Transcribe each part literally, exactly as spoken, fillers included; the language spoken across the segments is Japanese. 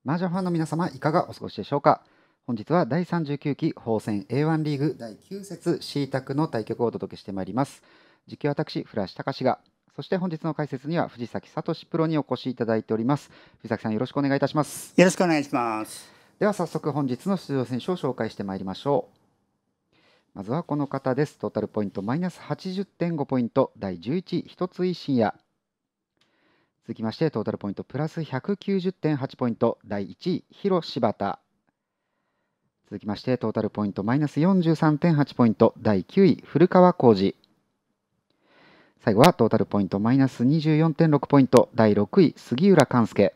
麻雀ファンの皆様、いかがお過ごしでしょうか。本日はだいさんじゅうきゅうき宝泉 エーワン リーグだいきゅう節 シー 択の対局をお届けしてまいります。実況は私、古橋隆が、そして本日の解説には藤崎聡プロにお越しいただいております。藤崎さん、よろしくお願いいたします。 よろしくお願いします。 では早速本日の出場選手を紹介してまいりましょう。まずはこの方です。トータルポイントマイナス はちじゅってんご ポイント、だいじゅういちい、一つい深夜。続きまして、トータルポイントプラス ひゃくきゅうじゅってんはち ポイント、だいいちい、広柴田。続きまして、トータルポイントマイナス よんじゅうさんてんはち ポイント、だいきゅうい、古川浩二。最後はトータルポイントマイナス にじゅうよんてんろく ポイント、だいろくい、杉浦勘介。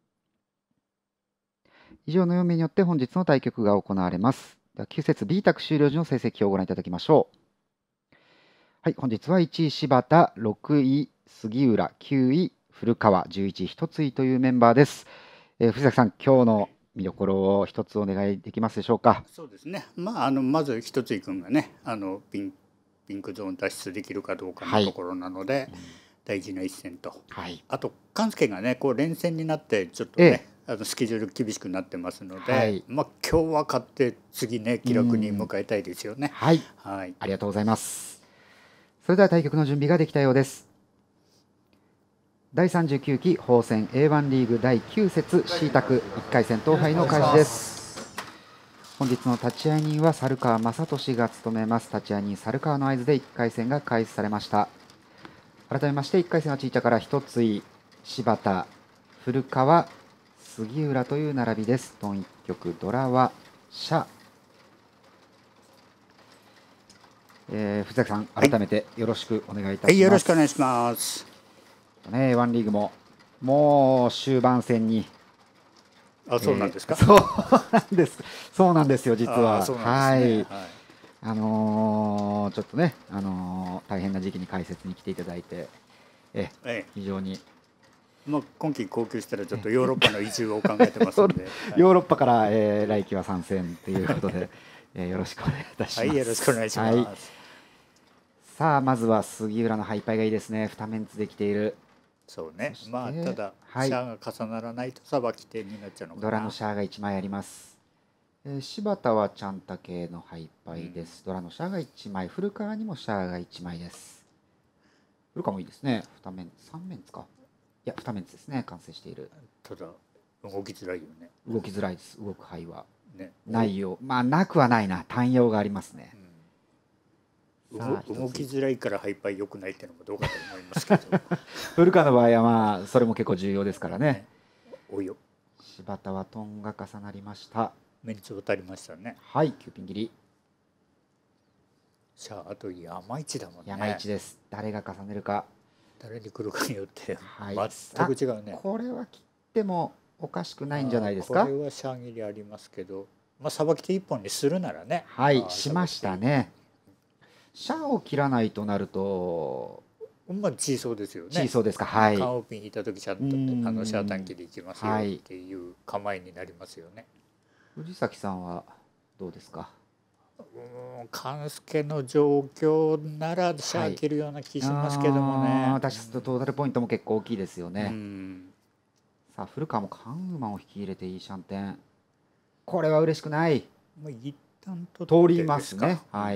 以上のよん名によって本日の対局が行われます。ではきゅう節 B 択終了時の成績をご覧いただきましょう。はい、本日はいちい柴田、ろくい杉浦、きゅうい古川、じゅういちい一ついというメンバーです。えー、藤崎さん、今日の見どころを一つお願いできますでしょうか。 そうですね。まああのまず一つい君がね、あのピンピンクゾーン脱出できるかどうかのところなので、はい、大事な一戦と、はい、あと勘介がねこう連戦になってちょっとね、ええ、あのスケジュール厳しくなってますので、はい、まあ今日は勝って次ね気楽に迎えたいですよね。 はい、はい、ありがとうございます。それでは対局の準備ができたようです。だいさんじゅうきゅうき宝泉 エーワン リーグだいきゅう節 シー 択いっかい戦闘杯の開始です。本日の立ち会い人は猿川正俊が務めます。立ち会い人猿川の合図でいっかい戦が開始されました。改めましていっかい戦はちいちゃから一つい柴田、古川、杉浦という並びです。トンいっ局ドラはシャ。えー、藤崎さん、改めてよろしくお願いいたします。 はい、よろしくお願いします。 ね、エーワン リーグももう終盤戦に。 あ、そうなんですか。 えー、そうなんです。そうなんですよ、実は。はい。あのー、ちょっとね、あのー、大変な時期に解説に来ていただいて、え、ええ、非常に。 まあ、今期航空したらちょっとヨーロッパの移住を考えてますので、 ヨーロッパから、えー、来季は参戦ということで、えー、よろしくお願いいたします。 はい、よろしくお願いします。はい、 さあ、まずは杉浦のハイパイがいいですね。にメンツできている。 そうね。まあただ、はい、シャアが重ならないとさばき手になっちゃうのかな。 ドラのシャアがいちまいあります。えー、柴田はちゃんた系のハイパイです。うん、ドラのシャアがいちまい、古川にもシャアがいちまいです。古川もいいですね。に面、さん面ですか。いや、に面ですね。完成している。 ただ、動きづらいよね。 動きづらいです。動く範は。ね、ないよう。まあ、なくはないな。単用がありますね。 うん、動きづらいからハイパイ良くないっていうのもどうかと思いますけど。 古川の場合はまあ、それも結構重要ですからね。ね、 およ。 柴田はトンが重なりました。 メンツを足りましたね。 はい、きゅうピン切り。 さあ、あと山一だもんね。 山一です。誰が重ねるか。 誰に来るかによって、はい、全く違うね。 これは切ってもおかしくないんじゃないですか。 これはシャー切りありますけど、まあさばき手一本にするならね。 はい、しましたね。シャーを切らないとなると。 まあ小そうですよね。 小そうですか。はい。 カンオピン引いた時ちゃんとあのシャー短期でいきますよっていう構えになりますよね。 藤崎さんはどうですか。 うん、勘介の状況ならシャー切るような気しますけどもね。 私とトータルポイントも結構大きいですよね。うん、さあ古川もカンウーマンを引き入れていいシャンテン。これは嬉しくない。 まあ一旦と通りますね。はい。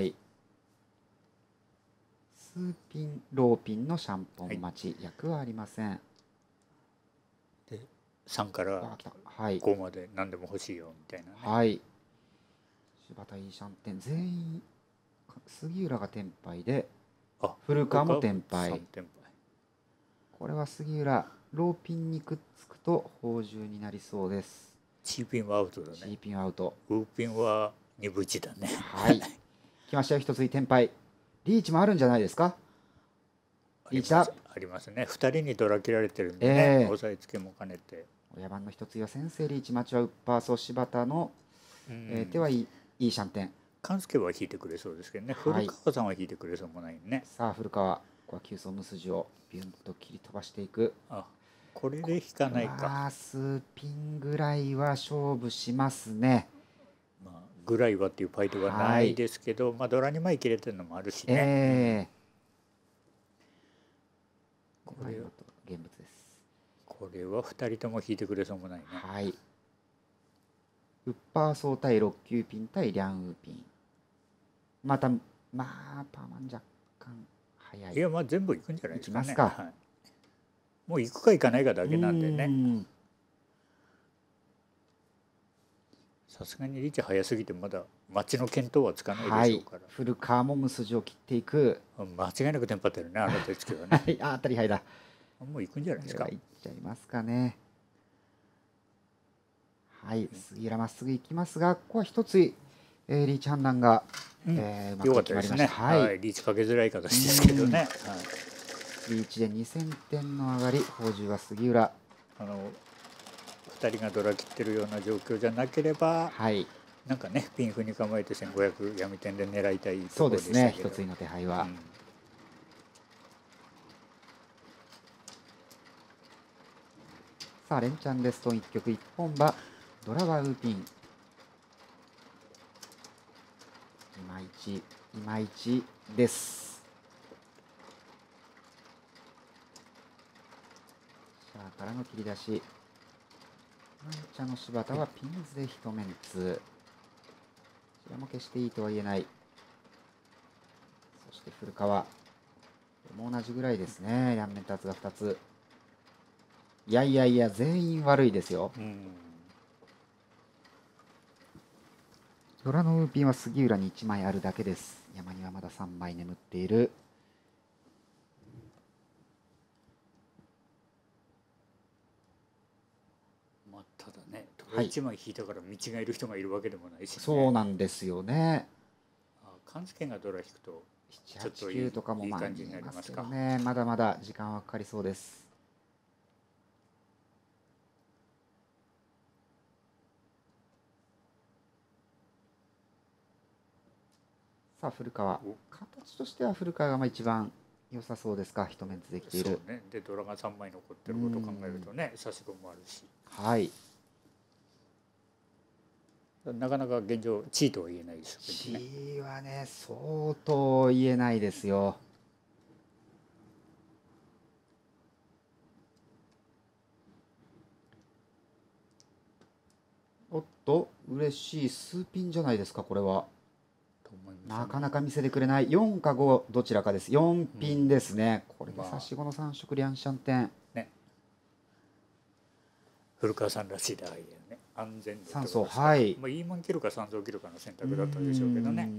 数ピンローピンのシャンポン待ち、はい、役はありません。 でさんからごまで何でも欲しいよみたいな、ね、 はい。柴田いいシャンテン全員杉浦がテンパイで古川もテンパイ。これは杉浦ローピンにくっつくと宝珠になりそうです。 チーピンはアウトだね。 チーピンアウト。 ウーピンはにぶいちだね。 はい。来ましたよ、一ついテンパイ。リーチもあるんじゃないですか。 リーチだ。ありますね。ふたりにドラ切られてるんでね、えー、押さえつけも兼ねて。 親番の一つは先生リーチ、マッチはウッパーソー柴田の、えー、手はいいいいシャンテン。 勘介は引いてくれそうですけどね、はい、古川さんは引いてくれそうもないね。 さあ古川、ここは急走無筋をビュンと切り飛ばしていく。 あ、これで引かないか。 あ、数ピンぐらいは勝負しますね。 まあぐらいはっていうファイトはないですけど、はい、まあドラに枚切れてるのもあるしね。えー、これは現物です。 これはふたりとも引いてくれそうもないね。 はい。 ウッパーソー対ろっ級ピン対リャンウーピン。またまあパーマン若干早い。 いやまあ全部いくんじゃないですかね。 いきますか。 はい、もう行くか行かないかだけなんでね。さすがにリーチ早すぎてまだ待ちの見当はつかないでしょうから、はい、 古川も無筋を切っていく。 間違いなくテンパってるねあの手つきはね。 はい、あ当たり早だ。 もう行くんじゃないですか。 行っちゃいますかね。はい、杉浦まっすぐ行きますが、ここは一つ、えー、リーチ判断が、 うんえー、うまく決まりました。はい、はい、リーチかけづらい形ですけどね。はい、 リーチでにせんてんの上がり、宝珠は杉浦。 あのふたりがドラ切ってるような状況じゃなければ、 はい、 なんかねピンフに構えてせんごひゃく闇点で狙いたいところでしたけど。そうですね、一つの手配は。うん、さあ連チャンでストーンいっ局いっぽん馬ドラはウーピン。いまいちいまいちです。シャアからの切り出し。マンチャの柴田はピンズで一メンツ。こちらも決していいとは言えない。そして古川も同じぐらいですね。両面達がふたつ。いやいやいや全員悪いですよ。うん、ドラのウーピンは杉浦にいちまいあるだけです。山にはまださんまい眠っている。 まあ、ただねドラいちまい引いたから見違える人がいるわけでもないし、ね、 そうなんですよね。 勘助がドラ引くとななはちきゅうとかもまあ感じになりますけどね。まだまだ時間はかかりそうです。さあ古川、形としては古川がまあ一番良さそうですか。一メンツできている。 そうね、でドラがさんまい残ってることを考えるとね、差し子もあるし、 はい、 なかなか現状チーとは言えないですけどね。チーはね相当言えないですよ。おっと嬉しい数ピンじゃないですかこれは。なかなか見せてくれない。よんかごどちらかです。よんピンですね、うん、これで差し子のさん色リャンシャンテン、ね、 古川さんらしいダイヤね。安全度さん層、はい、 まあ、イーマン切るかさん層切るかの選択だったでしょうけどね。うん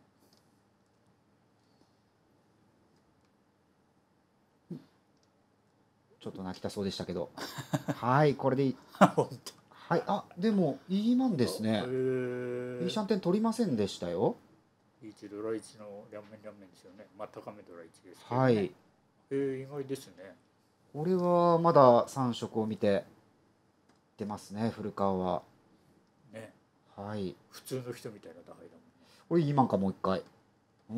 うん、ちょっと泣きたそうでしたけどはいこれでいいはい、あでもいいマンですね。いいシャンテン取りませんでしたよ。 いちドラいちの両面両面ですよね。まあ高めドラいちですけどね。 はい。 えー、意外ですね。 これはまださん色を見て出ますね古川は。ね。はい。 普通の人みたいな打配だもんね。 これいいマンかもう一回。うん。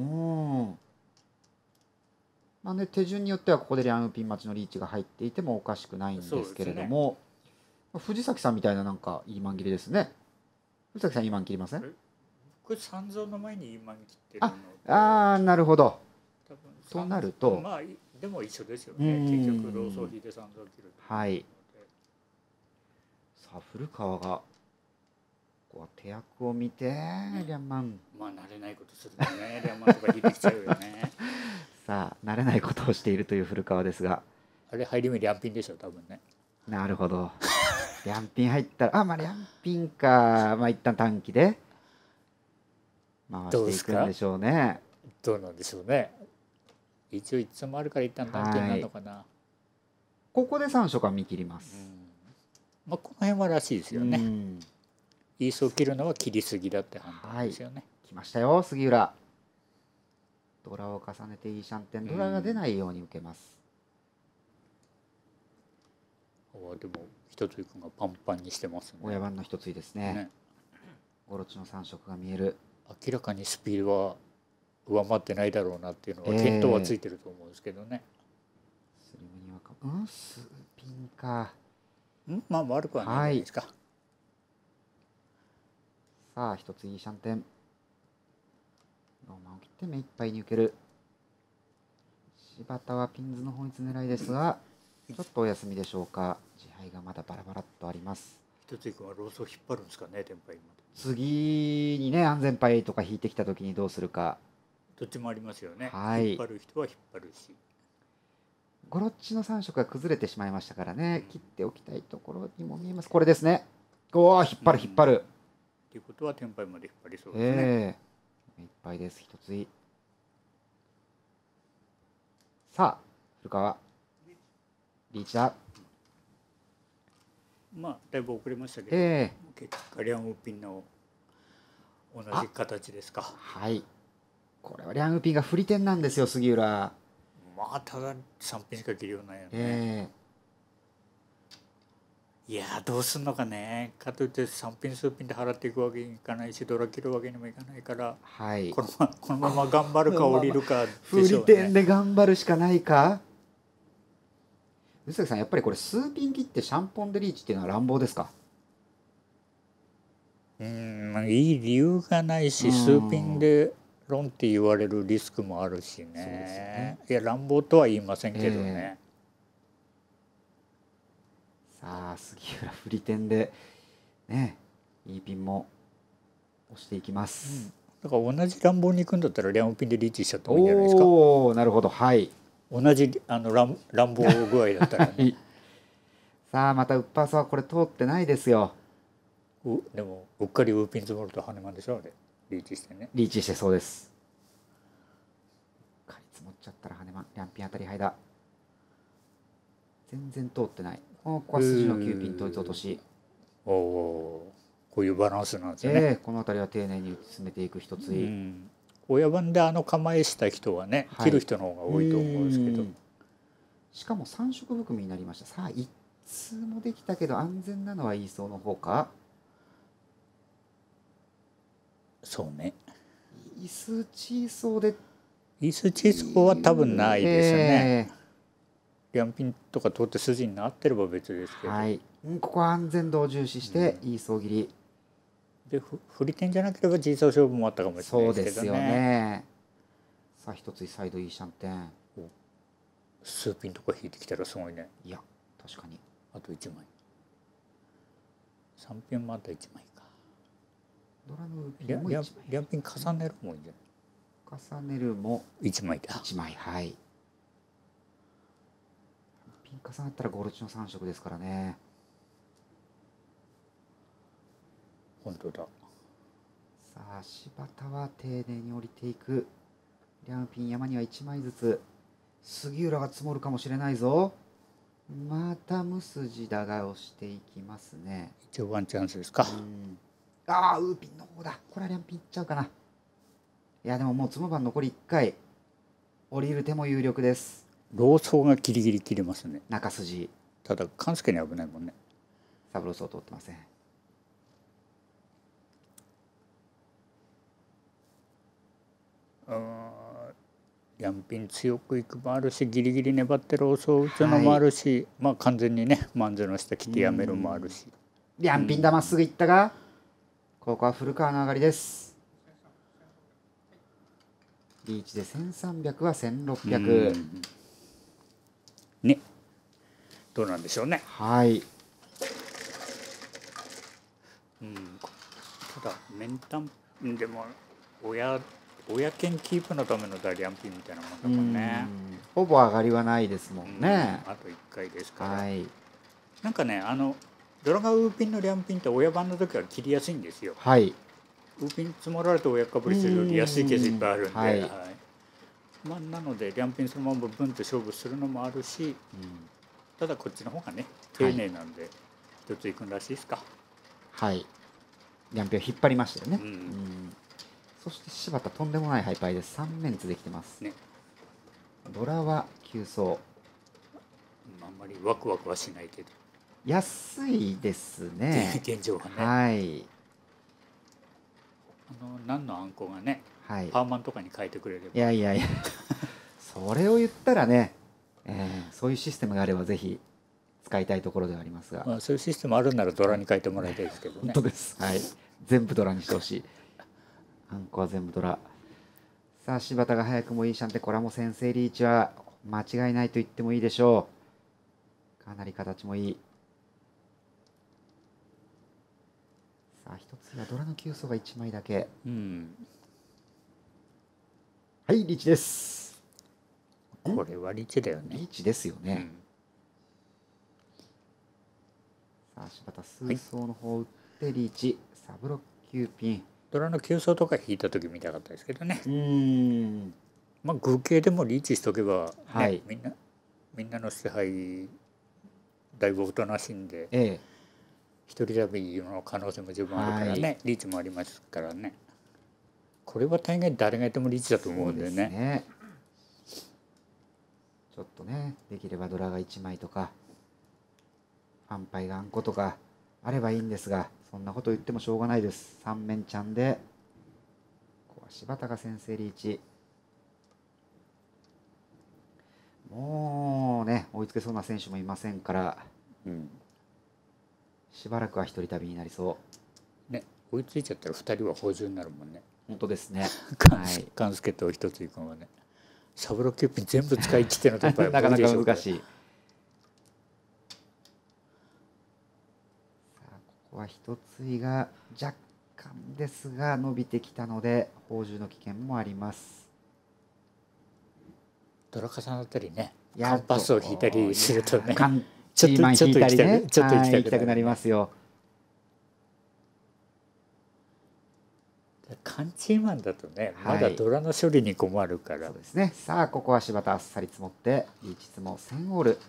まあね手順によってはここでリャンウーピン待ちのリーチが入っていてもおかしくないんですけれども、ね、藤崎さんみたいななんかいいマン切りですね。藤崎さんいいマン切りません？ これ三蔵の前にいいマン切ってるので。 ああなるほど。となるとまあでも一緒ですよね。結局ローソー引いて三蔵切る。 はい。さあ古川がここは手役を見て、ね、リャンマン。 まあ慣れないことするんだね。リャンマンとか引いてきちゃうよね。 さあ慣れないことをしているという古川ですが。 あれ入り目リャンピンでしょ多分ね。 なるほど。リャンピン入ったらあまあリャンピンかまあ一旦短期で回していくんでしょうね。 どうなんでしょうね。一応いつもあるから一旦短期になるのかな。はい、 ここでさん色は見切ります。 まあこの辺はらしいですよね。イースを切るのは切りすぎだって判断ですよね。 はい、来ましたよ杉浦。ドラを重ねていいシャンテン、ドラが出ないように受けます。 でも一ついくんがパンパンにしてますね。 親番の一ついですね。ねゴロチのさん色が見える。 明らかにスピードは上回ってないだろうなっていうのは見当はついてると思うんですけどね。 えー、スリムにはかうんスピンか。 んまあ悪くはないじゃないですか。はい、 さあ一ついいシャンテン。ローマンを切って目いっぱいに受ける。柴田はピンズの本一狙いですがちょっとお休みでしょうか。自敗がまだバラバラっとあります。 一ついくんはローソー引っ張るんですかねテンパイ今。 次にね安全牌とか引いてきた時にどうするか。 どっちもありますよね。 はい、 引っ張る人は引っ張るし。 ゴロッチのさん色が崩れてしまいましたからね、切っておきたいところにも見えます。これですね。おお、引っ張る引っ張る。 ということは天牌まで引っ張りそうですね。 ええー、いっぱいです。一つい。さあ古川リーチだ。 まあだいぶ遅れましたけど、 えー、結果リャンウーピンの同じ形ですか。 はい。これはリャンウーピンが振り点なんですよ杉浦。 まあたださんピンしか切るようないよね。 えー、いやどうすんのかね。かといってさんピン数ピンで払っていくわけにいかないし、ドラ切るわけにもいかないから、 はい、 このままこのまま頑張るか降りるかでしょうね。 振り点で頑張るしかないか。宇崎さん、やっぱりこれ数ピン切ってシャンポンでリーチっていうのは乱暴ですか。 うん、いい理由がないし、数ピンでロンって言われるリスクもあるしね。ね、いや乱暴とは言いませんけどね。 えー、さあ杉浦振り点でね、いいピンも押していきます、 うん、だから同じ乱暴に行くんだったらリャンピンでリーチしちゃってもいいんじゃないですか。 おお、なるほど。はい、 同じあの乱乱暴具合だったら、ね、はい、 さあまたウッパースはこれ通ってないですよ。 うでもうっかりウーピン積もると羽間でしょ。あれリーチしてね。 リーチしてそうです。うっかり積もっちゃったら羽間リャンピン当たり牌だ。全然通ってない。ここは筋のきゅうピン統一落とし。 おお、こういうバランスなんですね。 えー、この辺りは丁寧に進めていく一つい。うん、 親番であの構えした人はね、はい、切る人の方が多いと思うんですけど。 しかもさん色含みになりました。さあ一通もできたけど安全なのはイーソーの方か。 そうね。 イスチーソーで。 イスチーソーは多分ないですね。えー、リャンピンとか通って筋になってれば別ですけど。 はい。ここは安全度を重視してイーソー切り。 で振り点じゃなければジーソー勝負もあったかもしれないですけどね。そうですよね。 さあ一つサイドいいシャンテン。 数ピンとか引いてきたらすごいね。 いや確かに。 あといちまい。さんピンもあといちまいか。 ドラのピンもいちまい。 リャンピン重ねるもいいんじゃない。重ねるもいちまいだ。 いちまい、はい。ピン重なったらゴルチのさん色ですからね。 本当だ。 さあ柴田は丁寧に降りていく。リャンピン山にはいちまいずつ。杉浦が積もるかもしれないぞ。また無筋だが押していきますね。 一応ワンチャンスですか。 ああウーピンの方だ。これはリャンピンいっちゃうかな。いやでももう積む番残りいっかい。降りる手も有力です。 ローソーがギリギリ切れますね。 中筋。 ただ勘助に危ないもんね。 サブローソー通ってません。 リャンピン強くいくもあるし、ギリギリ粘ってローソー打つのもあるし、はい、まあ完全にねマンゼの下切ってやめるもあるし。 リャンピンだまっすぐいったが、ここは古川の上がりです。リーチでせんさんびゃくはせんろっぴゃく。 ね。どうなんでしょうね。 はい。 うん。ただメンタンでも親親犬キープのためのダリアンピンみたいなもんだもんね。 ほぼ上がりはないですもんね。 あといっかいですから。 はい。 なんかね、あのドラガウーピンのリャンピンって親番の時は切りやすいんですよ。 はい。 ウーピン積もられて親かぶりするより安いケースいっぱいあるんで、はい、はい、まあ、なのでリャンピンそのままブンと勝負するのもあるし、うん、ただこっちの方がね丁寧なんで一ついくんらしいですか。 はい。リャンピンを引っ張りましたよね。うん、うん、そして柴田とんでもないハイパイです。さん面図できてます。ね。ドラは急走。 あんまりワクワクはしないけど。 安いですね。 現状はね。 はい。 あの何のあんこがね、はい、パーマンとかに変えてくれれば。 いやいやいやそれを言ったらね、えー、そういうシステムがあればぜひ使いたいところではありますが、 まあ、そういうシステムあるならドラに変えてもらいたいですけどね。 本当です、はい、全部ドラにしてほしい。あんこは全部ドラ。さあ柴田が早くもいいシャンテ、これはもう先制リーチは間違いないと言ってもいいでしょう。かなり形もいい。さあ一つはドラの急走がいちまいだけ。 うん、 はいリーチです。 これはリーチだよね。 リーチですよね。うん、さあ柴田数走の方打ってリーチ、はい、サブロきゅうピン。 ドラの急走とか引いた時見たかったですけどね。 うん。 まあ偶形でもリーチしとけば、ね、 はい、 みんなみんなの支配だいぶおとなしいんで、 ええ、 一人旅の可能性も十分あるからね、はい、リーチもありますからね。これは大概誰がやってもリーチだと思うんでね。そうですね。 ちょっとねできればドラがいちまいとか安牌があんことかあればいいんですが、そんなこと言ってもしょうがないです。さん面ちゃんでここは柴田が先制リーチ。もうね追いつけそうな選手もいませんから、うん、しばらくは一人旅になりそうね。追いついちゃったらふたりは補充になるもんね。 本当ですね。 勘助と一ついくんはね、サブロキューピン全部使い切ってのとやっぱりなかなか難しい。さあここは一ついが若干ですが伸びてきたので放獣の危険もあります。 ドラ重なったりね、カンパスを引いたりするとね、 ちょっとちょっと行きたく、ちょっと行きたくなりますよ。 カンチーマンだとね、まだドラの処理に困るから、はい、 そうですね。さあここは柴田あっさり積もってリーチ積もせんオール。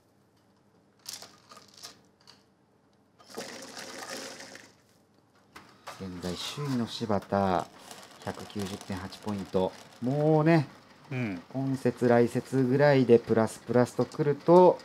現在首位の柴田 ひゃくきゅうじゅってんはち ポイント。もうね、うん、今節来節ぐらいでプラスプラスとくると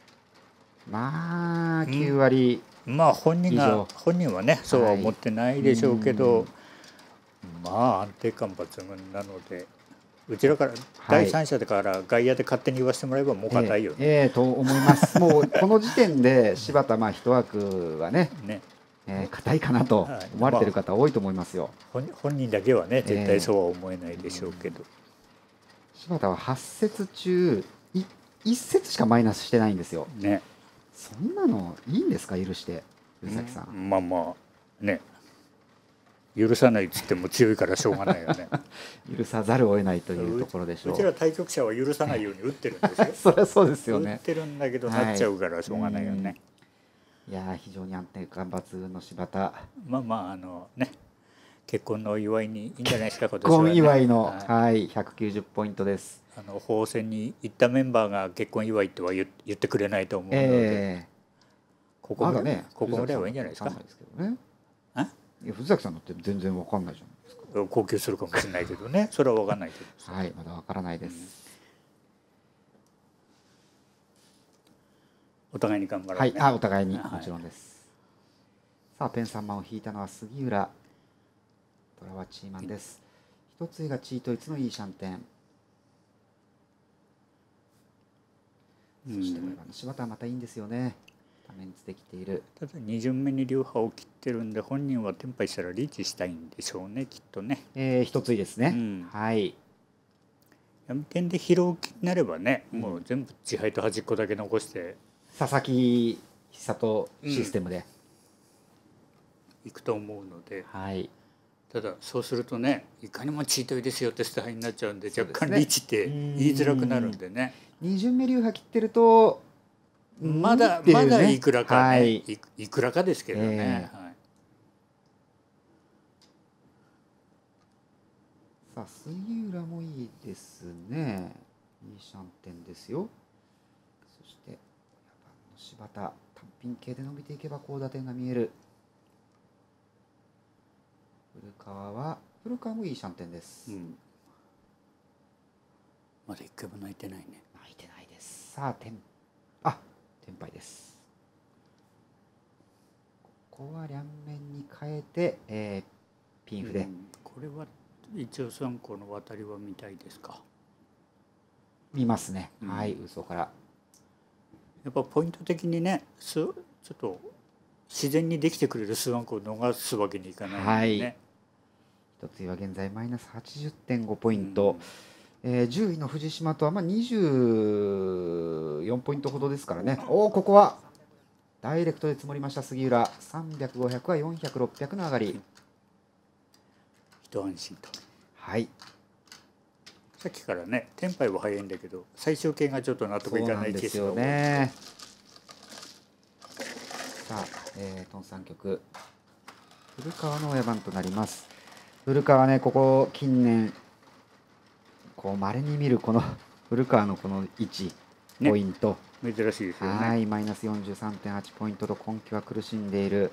まあきゅうわり、 うん、まあ本人が本人はねそうは思ってないでしょうけど、はい、まあ安定感抜群なので、うちらから第三者だから外野で勝手に言わせてもらえばもう硬いよね。 えー、えー、と思います。もうこの時点で柴田まあ一枠はねねえー、硬いかなと思われてる方多いと思いますよ。 まあ、本人だけはね絶対そうは思えないでしょうけど、えー、 柴田ははち節中いち節しかマイナスしてないんですよ。ね、そんなのいいんですか許して古崎さん。 うん、まあまあね、許さないっつっても強いからしょうがないよね。 許さざるを得ないというところでしょう。 うちら対局者は許さないように打ってるんですよ。 そりゃそうですよね。 打ってるんだけどなっちゃうからしょうがないよね。はい、 いや非常に安定感抜群の柴田。 まあまああのね結婚のお祝いにいいんじゃないですか今年は、ね、結婚祝いの、はい、はい、ひゃくきゅうじゅうポイントです。 あの法選に行ったメンバーが結婚祝いとは言ってくれないと思うので、えー、ここぐらい、ね、ここぐらいはいいんじゃないですか。 いや藤崎さんのって全然わかんないじゃないですか。 高級するかもしれないけどね。それはわかんないけど。 はい、まだわからないです。うん、 お互いに頑張ろうね。 はい、あ、お互いにもちろんです。はい、さあペンさんマンを引いたのは杉浦。ドラはチーマンです。一つがチートイツのいいシャンテン。そしてこれは柴田はまたいいんですよね。ダメンツできている。 ただに巡目に流派を切ってるんで本人はテンパイしたらリーチしたいんでしょうねきっとね。 えー、一ついいですね。うん、はい。 闇剣で拾う気になればね、うん、もう全部自敗と端っこだけ残して佐々木久人システムで、 うん、いくと思うので。 はい。 ただそうするとねいかにもチートイですよってスタイルになっちゃうんで、若干リーチって言いづらくなるんでね。 に巡目流派切ってるとまだ、ね、まだいくらかね、はい、い, いくらかですけどね。えーはい、 さあ杉浦もいいですね。いいシャンテンですよ。そしてやばんの柴田単品系で伸びていけば高打点が見える。古川は古川もいいシャンテンです。うん、 まだ一回も泣いてないね。 泣いてないです。さあ天あ天敗です。ここは両面に変えて、えー、ピンフで、うん、 これは一応さんこの渡りは見たいですか。 見ますね。うん、はい、嘘から。 やっぱポイント的にね、ちょっと自然にできてくれる数ワンコを逃すわけにいかないのでね。はい、 一つは現在マイナス はちじゅってんご ポイント。うん、えー、じゅういの藤島とはまあにじゅうよんポイントほどですからね。おおここはダイレクトで積もりました杉浦。さんびゃく、ごひゃくはよんひゃく、ろっぴゃくの上がり。 一安心と。 はい。 さっきからね、テンパイは早いんだけど、最終形がちょっと納得いかないですよね。さあ、えー、トンさん局。古川の親番となります。古川ね、ここ近年、こう稀に見るこの古川のこの位置、ね、ポイント。 珍しいですよね。 はい、マイナス よんじゅうさんてんはち ポイントと今季は苦しんでいる。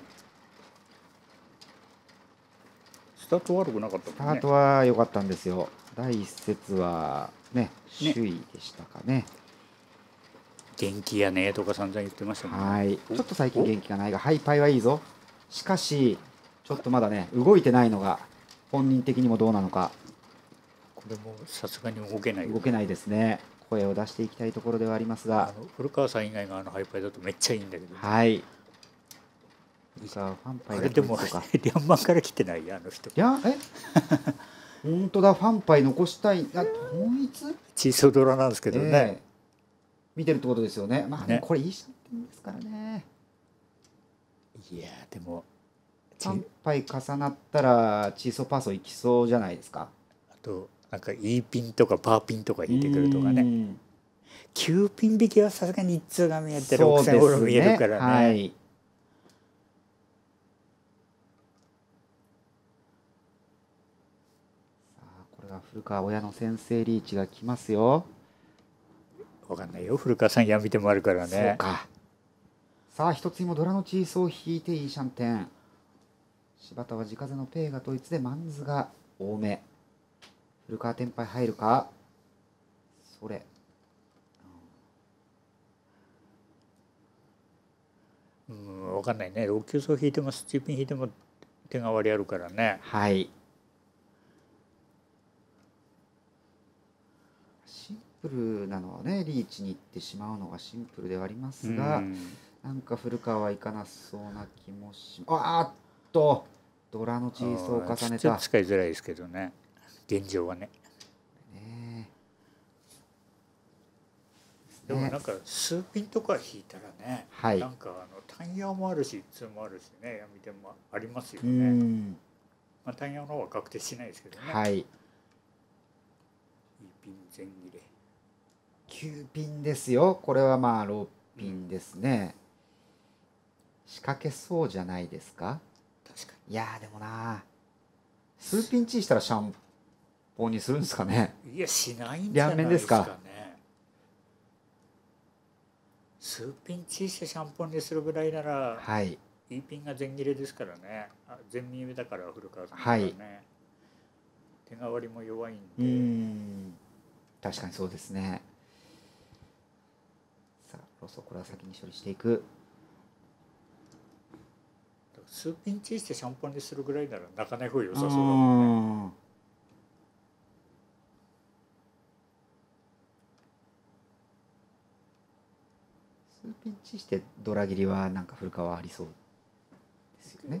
スタート悪くなかったもんね。 スタートは良かったんですよ。第一節はね、首位でしたかね。 元気やねとか散々言ってましたもんね。 はい、ちょっと最近元気がないが、ハイパイはいいぞ。しかし、ちょっとまだね、動いてないのが、本人的にもどうなのか。 これもさすがに動けない、 ね、動けないですね。声を出していきたいところではありますが、 あの古川さん以外があのハイパイだとめっちゃいいんだけど、 はい。古川ファンパイあれでもリャンマンから来てないあの人。 いやえ本当だ、ファンパイ残したい。あ、統一チーソードラなんですけどね、えー、 見てるってことですよね。まあね、これいいシャンテンですからね。 いやでもファンパイ重なったらチーソーパーソーいきそうじゃないですか。 あとなんか E ピンとかパーピンとか引いてくるとかね、きゅうピン引きはさすがに一通が見えてろくせんオール見えるからね。はい、 さあこれは古川親の先制リーチが来ますよ。 わかんないよ、古川さん闇でもあるからね。 そうか。さあ一つ今ドラのチーソーを引いていいシャンテン。柴田は地風のペイが統一でマンズが多め。古川テンパイ入るか。それ。 うん、分かんないね。ろっ級層引いてもスチーピン引いても手が割りあるからね。 はい。シンプルなのはね、リーチに行ってしまうのがシンプルではありますが、んなんか古川はいかなそうな気もします。あーっとドラのチーソーを重ねた。 ちょっと使いづらいですけどね、現状はね。 ねでもなんか数ピンとか引いたらね、はい、なんかあの単ヤもあるし一通もあるしね、闇でもありますよね。まあ単ヤの方は確定しないですけどね。 はい。いいピン全切れ。 きゅうピンですよ。これはまあろくピンですね。うん、仕掛けそうじゃないですか。 確かに。いやーでもな、数ピンチしたらシャンポンにするんですかね。 いやしないんじゃないですかね。数ピンチしてシャンポンにするぐらいなら、はい、いいピンが全切れですからね。あ、全右だから古川さんだからね、はい、手代わりも弱いんで。うん、 確かにそうですね。さあロソこれは先に処理していく。 数ピンチしてシャンポンにするぐらいなら泣かない方が良さそうだもんね。 数ピンチしてドラ切りはなんか古川ありそうですよね。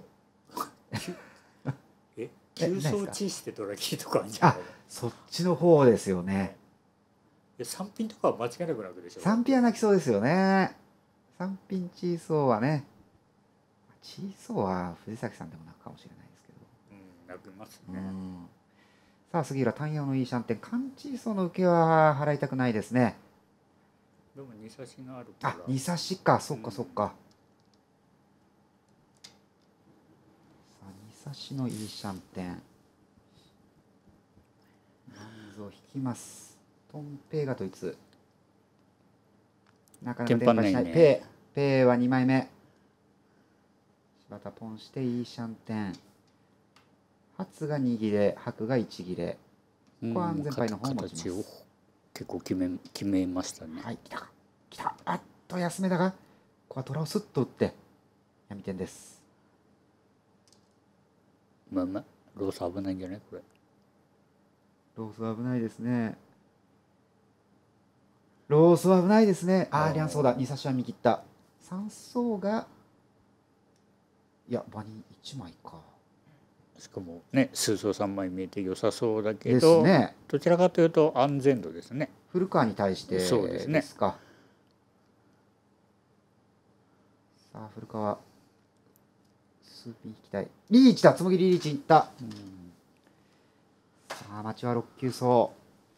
え、急走チしてドラ切りとかあるんじゃない？あ、 そっちの方ですよね。 さんピンとかは間違いなく泣くでしょ。 さんピンは泣きそうですよね。さんピンチーソーはね、チーソーは藤崎さんでも泣くかもしれないですけど。 うん、泣きますね。 さあ杉浦単陽のいいシャンテン、カンチーソーの受けは払いたくないですね。 でもに差しがあるから。 あ、に差しか、そっかそっか。さあに差しのいいシャンテン。マンズを引きます。トンペイが統一。なかなか連覇しない。ペイ、ペイはにまいめ。柴田ポンしていいシャンテン。初がに切れ、白がいち切れ。ここは安全牌の方を持ちます。 結構決め決めましたね。 はい、来た来た。あっと安めだが、ここは虎をスッと打って闇点です。 まあまあロース危ないんじゃないこれ。 ロースは危ないですね。ロースは危ないですね。ああ、リャンソーだ。に差しは見切った。さん層がいや場にいちまいか。 しかもね、数層さんまい見えて良さそうだけど、ね、どちらかというと安全度ですね。 古川に対してですか。そうですね。 さあ古川スーピン引きたい。リーチだ、つもぎりリーチいった。うん、さあ町はろっきゅう走。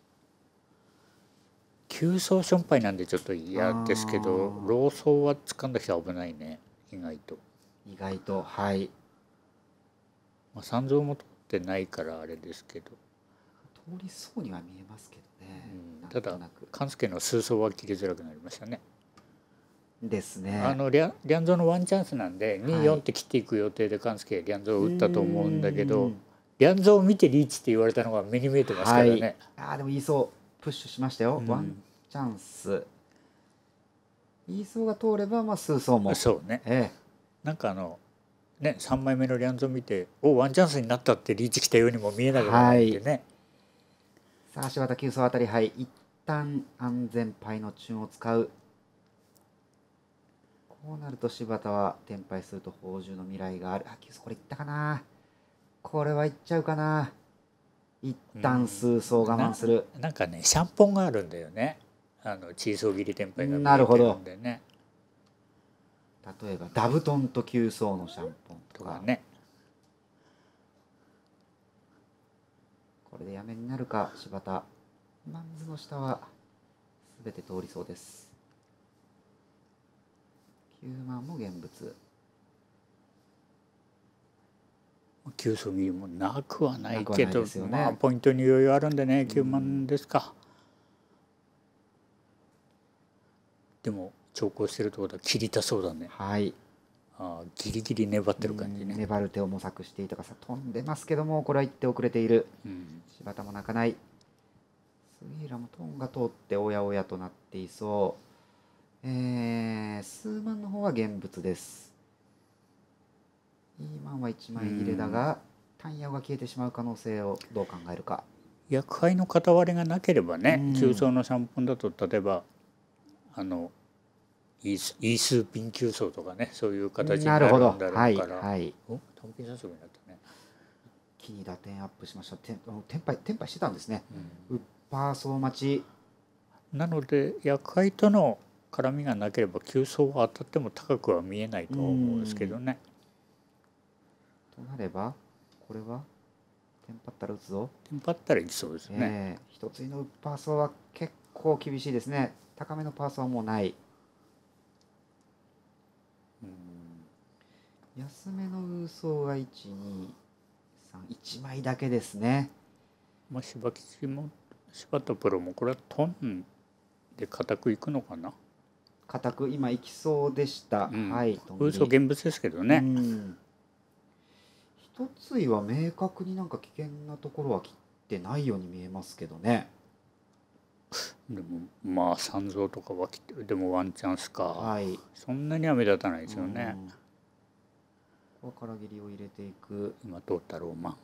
きゅう走ションパイなんでちょっと嫌ですけど、ロー走は掴んだ人は危ないね、意外と。 意外と、はい。 まあ、三蔵も取ってないからあれですけど。 通りそうには見えますけどね。 うん、ただ勘介の数走は切りづらくなりましたね。 ですね。 あのリャリャンゾーのワンチャンスなんでに、よんって切っていく予定で勘介リャンゾーを打ったと思うんだけど、リャンゾーを見てリーチって言われたのが目に見えてますからね。はい、 あでもいいそうプッシュしましたよ、うん、ワンチャンス。いいそうが通ればまあ数走もそうね、ええ、なんかあのねさんまいめのリャンゾー見ておワンチャンスになったってリーチ来たようにも見えなくもないんでね。はい、 さあ柴田きゅう走あたり、はい、一旦安全牌のチューンを使う。こうなると柴田は転敗すると宝珠の未来がある。あ、きゅう走これいったかな。これはいっちゃうかな。一旦数走我慢する。 な, なんかねシャンポンがあるんだよね。あのチーソー切り転敗が見えてるんでね。 例えばダブトンときゅう走のシャンポンとか、とかね。これでやめになるか柴田。マンズの下は全て通りそうです。きゅうまんも現物。 きゅう走見もなくはないけど、ね、まあポイントに余裕あるんでね、きゅうまんですか。でも長考してるってことは切りたそうだね。 はい。 ああギリギリ粘ってる感じね。 粘る手を模索していたかさ飛んでますけども、これは一手遅れている。うん、柴田も泣かない。杉浦もトンが通っておやおやとなっていそう。えー、数万の方は現物です。イーマンはいちまい入れだが、単ヤオが消えてしまう可能性をどう考えるか。 薬杯の片割れがなければね、きゅう走のシャンポンだと例えばあのイースイースーピンきゅう走とかね、そういう形になるんだろうから。はいはい。お単品差しになったね。 一気に打点アップしました。転敗転敗してたんですね。ウッパー走待ち。 なので薬杯との絡みがなければきゅう走は当たっても高くは見えないと思うんですけどね。 となればこれはテンパったら打つぞ。 テンパったらいきそうですね。 えー、一ついのウッパー走は結構厳しいですね。高めのパー走はもうない。うん、安めのウーソーがいち、に、さん、いちまいだけですね。 まあ柴吉も柴田プロもこれはトンで固くいくのかな。 固く今いきそうでした。うん、はい。 ウーソー現物ですけどね。うん一ついは明確になんか危険なところは切ってないように見えますけどね。 でもまあ三蔵とかは切ってでもワンチャンスか、はい、そんなには目立たないですよね。 ここから切りを入れていく。 今通ったローマン。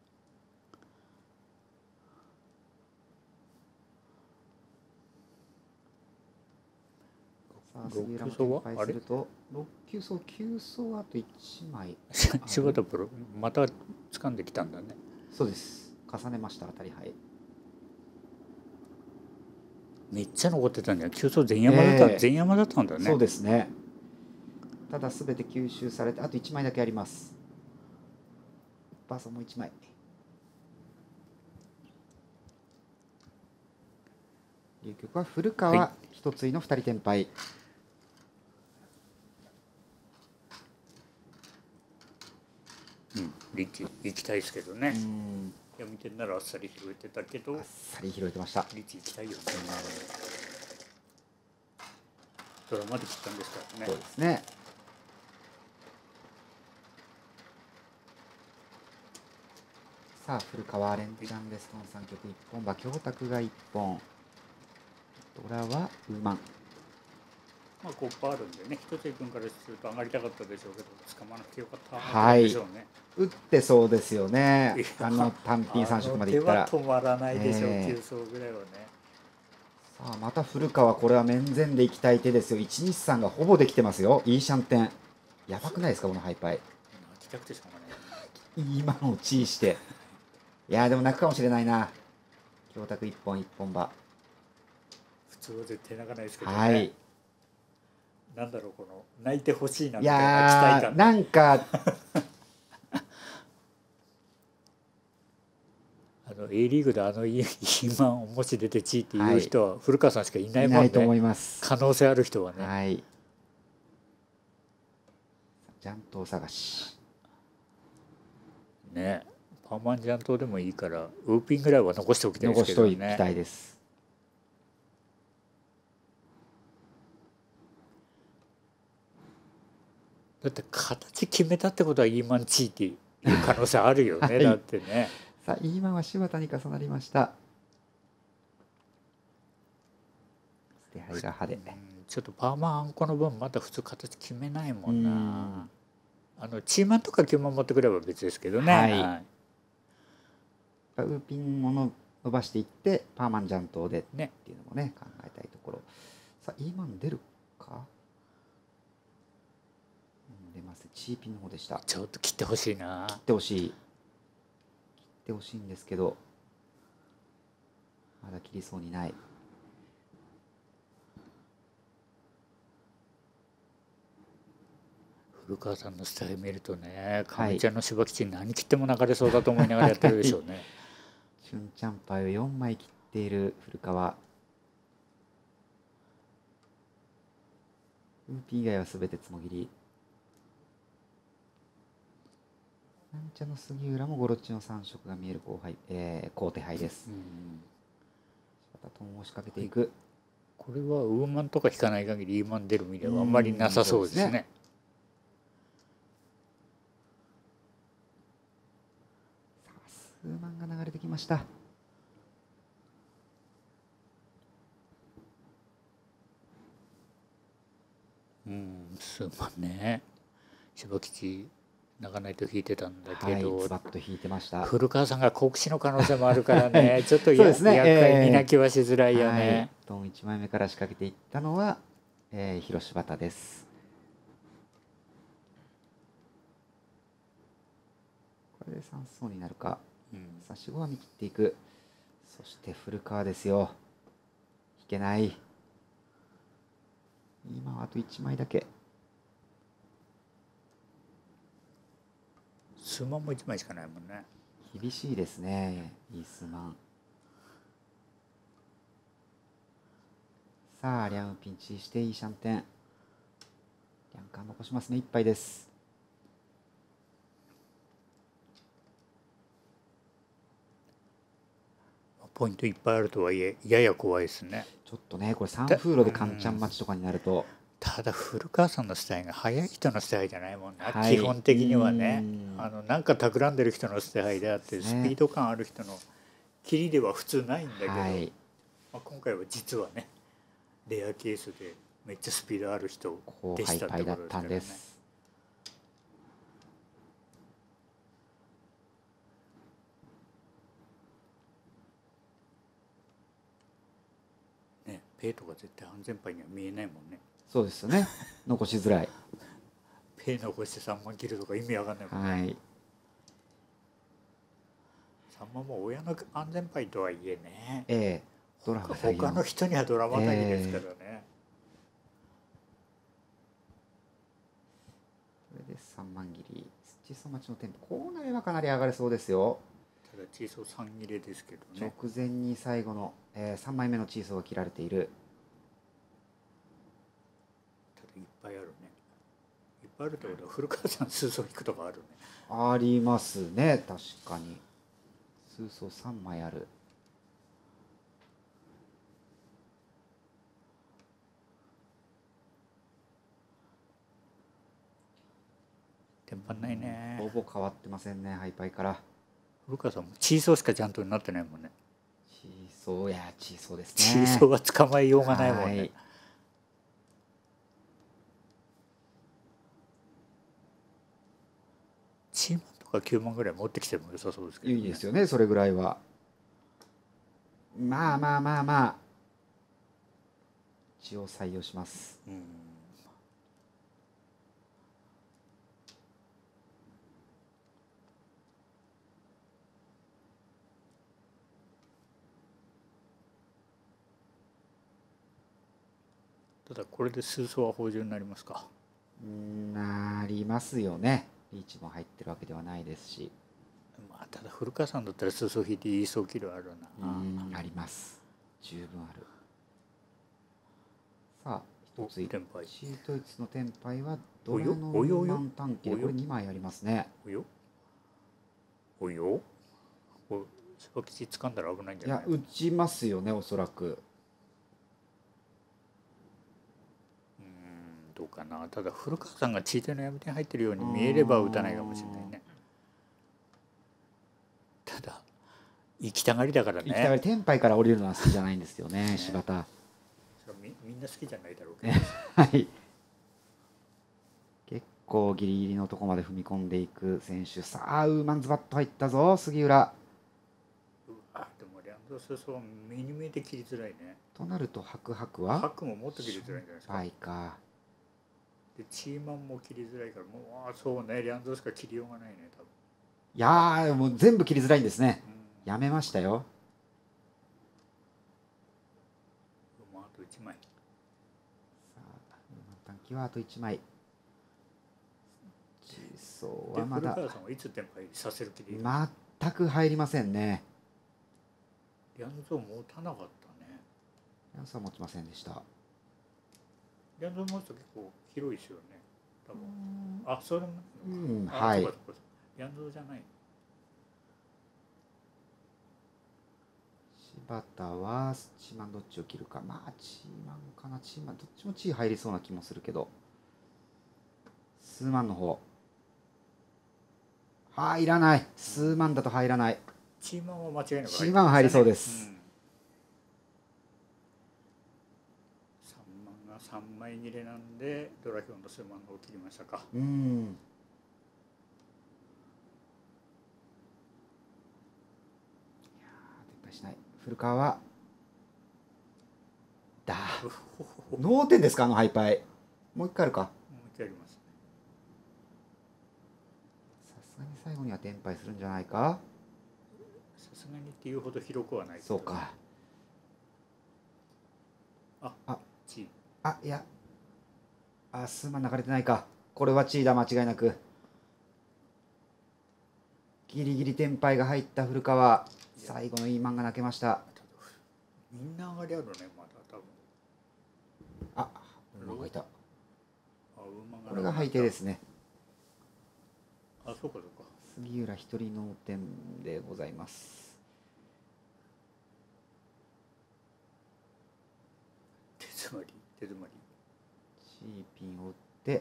ろっきゅう走はあれろっきゅう走きゅう走あといちまい柴田プロまた掴んできたんだね。 そうです、重ねました。当たり牌めっちゃ残ってたんじゃん。きゅう走全山だった、えー、全山だったんだね。 そうですね。ただ全て吸収されてあといちまいだけあります。バーソンもいちまい。龍局は古川一ついのふたり転敗。 うん、リッチ行きたいですけどね。いや見てんならあっさり拾えてたけど。 あっさり拾えてました。 リッチ行きたいよね。ドラマで切ったんですからね。 そうですね。さあ古川連チャンレストンさんきょくいっぽん馬京卓がいっぽん。ドラはウーマン。 まあごパーあるんでね、一つ君からすると上がりたかったでしょうけど、掴まなくてよかったでしょうね。 はい、打ってそうですよね。あの単品さん色までいったら。 手は止まらないでしょう、えー、きゅう走ぐらいはね。 さあまた古川、これは面前でいきたい手ですよ。いちにちさんがほぼできてますよ。いいシャンテン。やばくないですかこのハイパイ。 泣きたくてしょうがない。 今のチーして。いやでも泣くかもしれないな。京卓いっぽんいっぽん馬。 普通は絶対泣かないですけどね。 はい。 なんだろう、この泣いてほしいなみいたいな期待やー感。 なんかあの A リーグであのイーマンをもし出てチーっていう人は古川さんしかいないもんね。 いないと思います。 可能性ある人はね。 はい。ジャント探し。 ね、パーマンジャントでもいいからウーピンぐらいは残しておきたいですけどね。 残しておきたいです。 だって形決めたってことはイーマンチーっていう可能性あるよね。はい、だってね。 さあイーマンは柴田に重なりました。手配が派手。 ちょっとパーマンあんこの分また普通形決めないもんな。んあのチーマンとかキューマン持ってくれば別ですけどね。はい。はい、 ウーピンを伸ばしていってパーマンジャントでっていうのもね考えたいところ。さあイーマン出るか。出ます。チーピンの方でした。 ちょっと切ってほしいな。 切ってほしい。切ってほしいんですけどまだ切りそうにない。 古川さんのスタイル見るとね、亀ちゃんの柴吉何切っても流れそうだと思いながらやってるでしょうね。 チュンチャンパイをよんまい切っている古川。ウーピー以外はすべてつもぎり。なんちゃの杉浦もゴロッチのさん色が見える後輩、えー、高手牌です。またトンを仕掛けていく。 これはウーマンとか引かない限りイーマン出る意味ではあんまりなさそうですね。 数万が流れてきました。 うん、数万ね。柴吉泣かないと引いてたんだけど、 はい、ズバッと引いてました。 古川さんが国士の可能性もあるからね、はい、ちょっとや、ね、厄介に泣きはしづらいよね。はい、 ドンいちまいめから仕掛けていったのは、えー、広柴田です。これでさん層になるか。うん、さあよんは見切っていく。そして古川ですよ。引けない。今はあといちまいだけ。 数万もいちまいしかないもんね。 厳しいですね、いい数万。さあリャンピンチしていいシャンテン。リャンカン残しますね、いっぱいです。 ポイントいっぱいあるとはいえやや怖いですね。 ちょっとねこれさん風呂でカンチャン待ちとかになると。 ただ古川さんのスタイルが速い人のスタイルじゃないもんな、はい、基本的にはね。あのなんか企んでる人のスタイルであって、ね、スピード感ある人の切りでは普通ないんだけど、はい、まあ今回は実はねレアケースでめっちゃスピードある人でしたってことですからね。ね、ペイとか絶対安全牌には見えないもんね。 そうですよね。残しづらい。 ペイ残してさんまん切るとか意味わかんないもんね。はい、さんまんも親の安全牌とはいえね。ええ、ドラマ他の人にはドラマないですからね。えー、これでさんまん切り。土曽町の店舗こうなればかなり上がれそうですよ。 ただチーソーさん切れですけどね。 直前に最後の、えー、さんまいめのチーソーが切られている。 いっぱいあるね。いっぱいあるってことは古川さん数層引くとかあるね。 ありますね、確かに。数層さんまいある。 テンパんないね。 ほぼ変わってませんね、ハイパイから。 古川さんもチーソーしかちゃんとになってないもんね。 チーソーやチーソーですね。 チーソーは捕まえようがないもんね。はい、チーマンとかきゅうまんぐらい持ってきても良さそうですけどね。 いいですよね、それぐらいは。まあまあまあまあ一応採用します。うん、 ただこれで数層は豊潤になりますか。 なりますよね。リーチも入ってるわけではないですし。 まあただ古川さんだったら数層引いていい層キルあるな。 うんあります。十分ある。さあ一つチートイツのテンパイはドラのマン短期でこれにまいありますね。 およおよおしばきち掴んだら危ないんじゃない？ いや打ちますよねおそらく。 どうかな。ただ古川さんがチートの闇点入ってるように見えれば打たないかもしれないね。ただ行きたがりだからね。 行きたがり、テンパイから降りるのは好きじゃないんですよね、ね柴田。 それみみんな好きじゃないだろうけど。 はい。結構ギリギリのとこまで踏み込んでいく選手。さあウーマンズバット入ったぞ杉浦。 うわでもリャンドスそう目に見えて切りづらいね。 となるとハクハクはハクももっと切りづらいんじゃないですか。 はいか。 でチーマンも切りづらいからもうあそうねリャンドスしか切りようがないね多分。 いやーもう全部切りづらいんですね。うん、やめましたよ。 もうあといちまい。 さあ短期はあといちまい。チーソーはまだ。 古川さんはいつテンパイさせる気でいい？ 全く入りませんね。 リャンド持たなかったね。 リャンドは持ちませんでした。 リャンド持つと結構広いですよね。多分。あ、それも。 うん、はい。 リャンドじゃない。 柴田はチーマンどっちを切るか。まあチーマンかな。チーマンどっちもチー入りそうな気もするけど。数万の方。入らない。数万だと入らない。 チーマンは間違いなくチーマン入りそうです。うんさんまい切れなんでドラヒョンと数万のを切りましたか。 うん。いやー、撤廃しない。古川はだ脳天ですかあのハイパイ。もう一回あるか。もう一回ありますね。 さすがに最後には転廃するんじゃないか。 さすがにっていうほど広くはない、ね。 そうか。 あ、あ、チー。 あ、いや。あ、数万流れてないか。これはチーだ、間違いなく。ギリギリテンパイが入った古川。最後のいいマンが泣けました。 みんな上がりあるね、まだ多分。 あ、ウーマンがいた。 あ、ウーマンが。 これが配定ですね。 あ、そうかそうか。 杉浦一人脳天でございます。 手詰まり、手詰まり。 チーピンを打って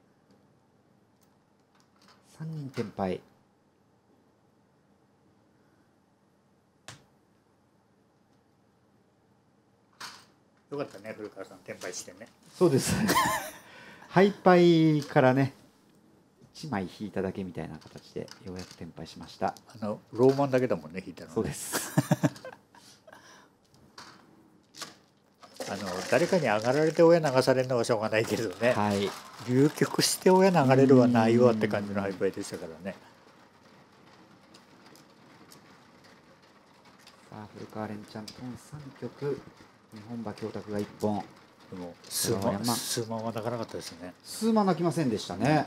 さんにん転廃。 よかったね古川さん転廃してね。 そうですハイパイからねいちまい引いただけみたいな形でようやく転廃しました。 あのローマンだけだもんね引いたの、ね、 そうですあの誰かに上がられて親流されるのはしょうがないけどね、 はい、 流局して親流れるはないわって感じのハイパイでしたからね。 さあ古川連チャントンさん局日本馬教託がいっぽん。 でも数万数万は泣かなかったですね。 数万泣きませんでしたね。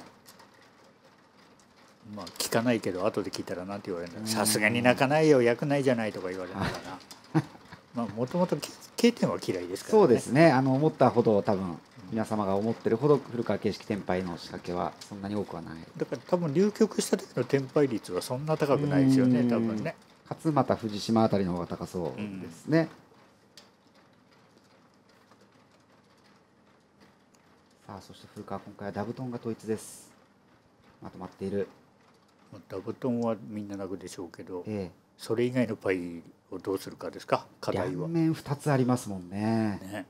まあ聞かないけど後で聞いたらなんて言われるんだ。さすがに泣かないよ役ないじゃないとか言われるからなまあもともと経点は嫌いですからね。 そうですね。あの思ったほど多分皆様が思ってるほど古川形式転廃の仕掛けはそんなに多くはない。 だから多分流局した時の転廃率はそんな高くないですよね多分ね。 勝俣藤島あたりの方が高そうですね。さあそして古川今回はダブトンが統一です。まとまっている。 ダブトンはみんな泣くでしょうけど、 ええ、 それ以外のパイをどうするかですか課題は。 両面ふたつありますもんね。 ね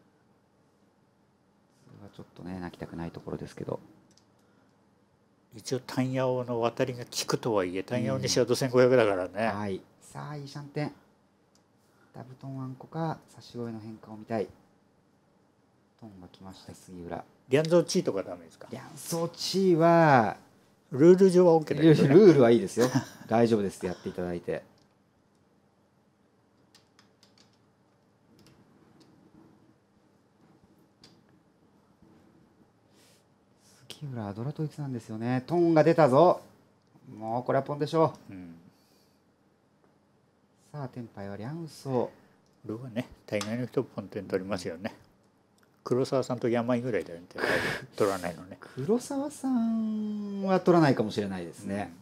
それはちょっとね泣きたくないところですけど。 一応単ヤオの渡りが効くとはいえ単ヤオにしはどせんごひゃくだからね、 うん、はい。さあいいシャンテン。ダブトンあんこか差し声の変化を見たい。トンが来ました杉浦。 リャンゾーチーとかダメですか。 リャンソーチーはルール上は OK だけど、ね、 ルールはいいですよ大丈夫ですやっていただいて。 ラドラ統一なんですよね。トンが出たぞ。もうこれはポンでしょう。うん、さあ天杯はリャンソー。 これはね大概の人ポンテン取りますよね。黒沢さんと山井ぐらいだよね取らないのね。 黒沢さんは取らないかもしれないですね。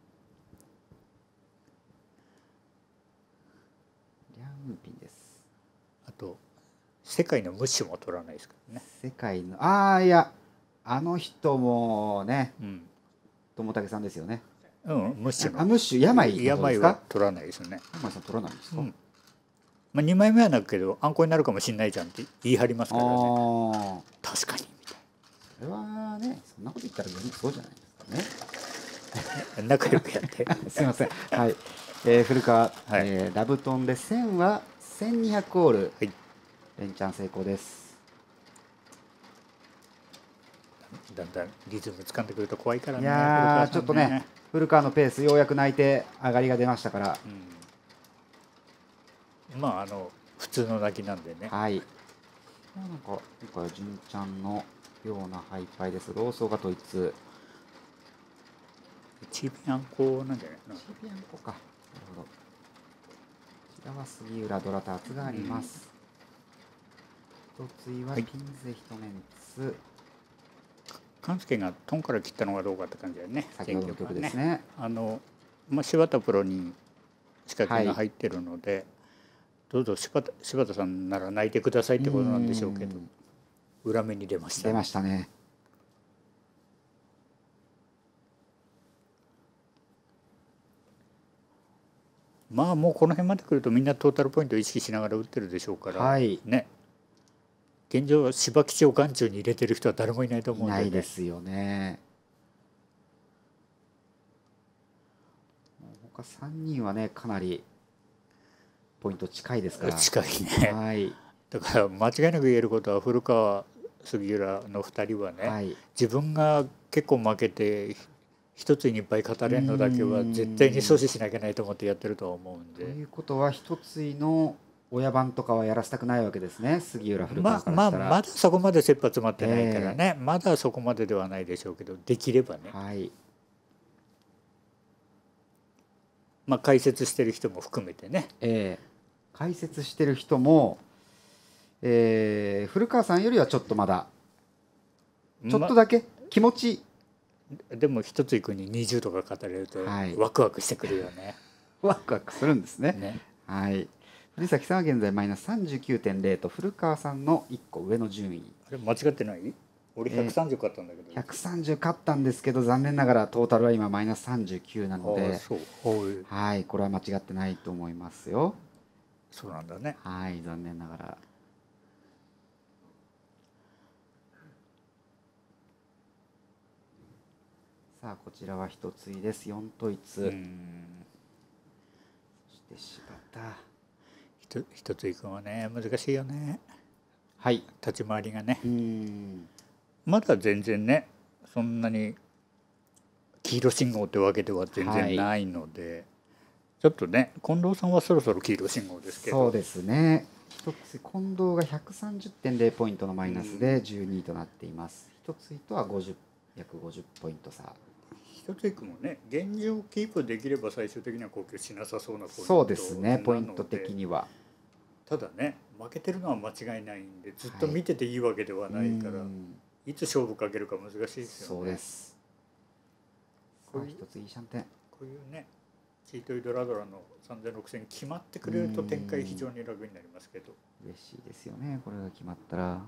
うん、リャンピンです。 あと世界のムッシュも取らないですからね。 世界のああいやあの人もね、うん、友武さんですよね。 うん、ムッシュのあムッシュ山井山井は取らないですね。 山井さん取らないんですか。うん、 まあにまいめはなくけどあんこになるかもしれないじゃんって言い張りますからね。確かにみたいな。 それはねそんなこと言ったらそうじゃないですかね。 仲良くやってすいません。はい、えー、古川、はい、えー、ダブトンでせんはせんにひゃくオール、はい、連チャン成功です。 だんだんリズム掴んでくると怖いからね。 いやーちょっとね古川のペースようやく泣いて上がりが出ましたから、 うん、まああの普通の泣きなんでね。 はい。なんか今回は純ちゃんのような敗敗です。ローソーが統一。 チビアンコなんじゃないの。 チビアンコか。なるほど。こちらは杉浦ドラターツがあります。一、うん、ついはピンゼヒトメンツ。 勘介がトンから切ったのがどうかって感じだよね。 先ほどの曲ですね。 あのまあ柴田プロに仕掛けが入ってるので、はい、どうぞ柴田柴田さんなら泣いてくださいってことなんでしょうけど、裏目に出ました、 ね。出ましたね。 まあもうこの辺まで来るとみんなトータルポイントを意識しながら打ってるでしょうから、はい、ね。現状柴吉を眼中に入れてる人は誰もいないと思うんで、ね、 ないですよね。他さんにんはねかなりポイント近いですから。 近いね。はい。だから間違いなく言えることは古川杉浦のふたりはね、はい、自分が結構負けて一つにいっぱい語れるのだけは絶対に阻止しなきゃいけないと思ってやってると思うんで。 ということは一つの親番とかはやらせたくないわけですね、杉浦古川からしたら。 まあまあまだそこまで切羽詰まってないからね、えー、まだそこまでではないでしょうけど、できればね、はい、まあ解説してる人も含めてね、 えー、解説してる人も、えー、古川さんよりはちょっとまだちょっとだけ気持ち、 ま、でも一ついくににじゅうとか語れるとワクワクしてくるよね。 ワクワクするんですね。ね、はい。藤崎さんは現在マイナス さんじゅうきゅうてんゼロ と古川さんのいっこ上の順位。 あれ間違ってない？俺ひゃくさんじゅう勝ったんだけど、 えー、ひゃくさんじゅう勝ったんですけど残念ながらトータルは今マイナスさんじゅうきゅうなので、はい、これは間違ってないと思いますよ。 そうなんだね。 はい、残念ながら。さあこちらは一ついです。よん統一。そして柴田。 一ついくんはね難しいよね。 はい。 立ち回りがね。まだ全然ねそんなに黄色信号ってわけでは全然ないので、はい、ちょっとね近藤さんはそろそろ黄色信号ですけど。 そうですね。一つ近藤が ひゃくさんじゅってんゼロ ポイントのマイナスでじゅうにいとなっています。一ついとはごじゅう約ごじゅうポイント差。 一ついくもね現状キープできれば最終的には高級しなさそうなポイント。 そうですね、ポイント的には。 ただね負けてるのは間違いないんでずっと見てていいわけではないから、はい、いつ勝負かけるか難しいですよね。 そうです。こういう一ついいシャンテン。 こういうねチートイドラドラのさんぜんろくせん決まってくれると展開非常に楽になりますけど。 嬉しいですよねこれが決まったら。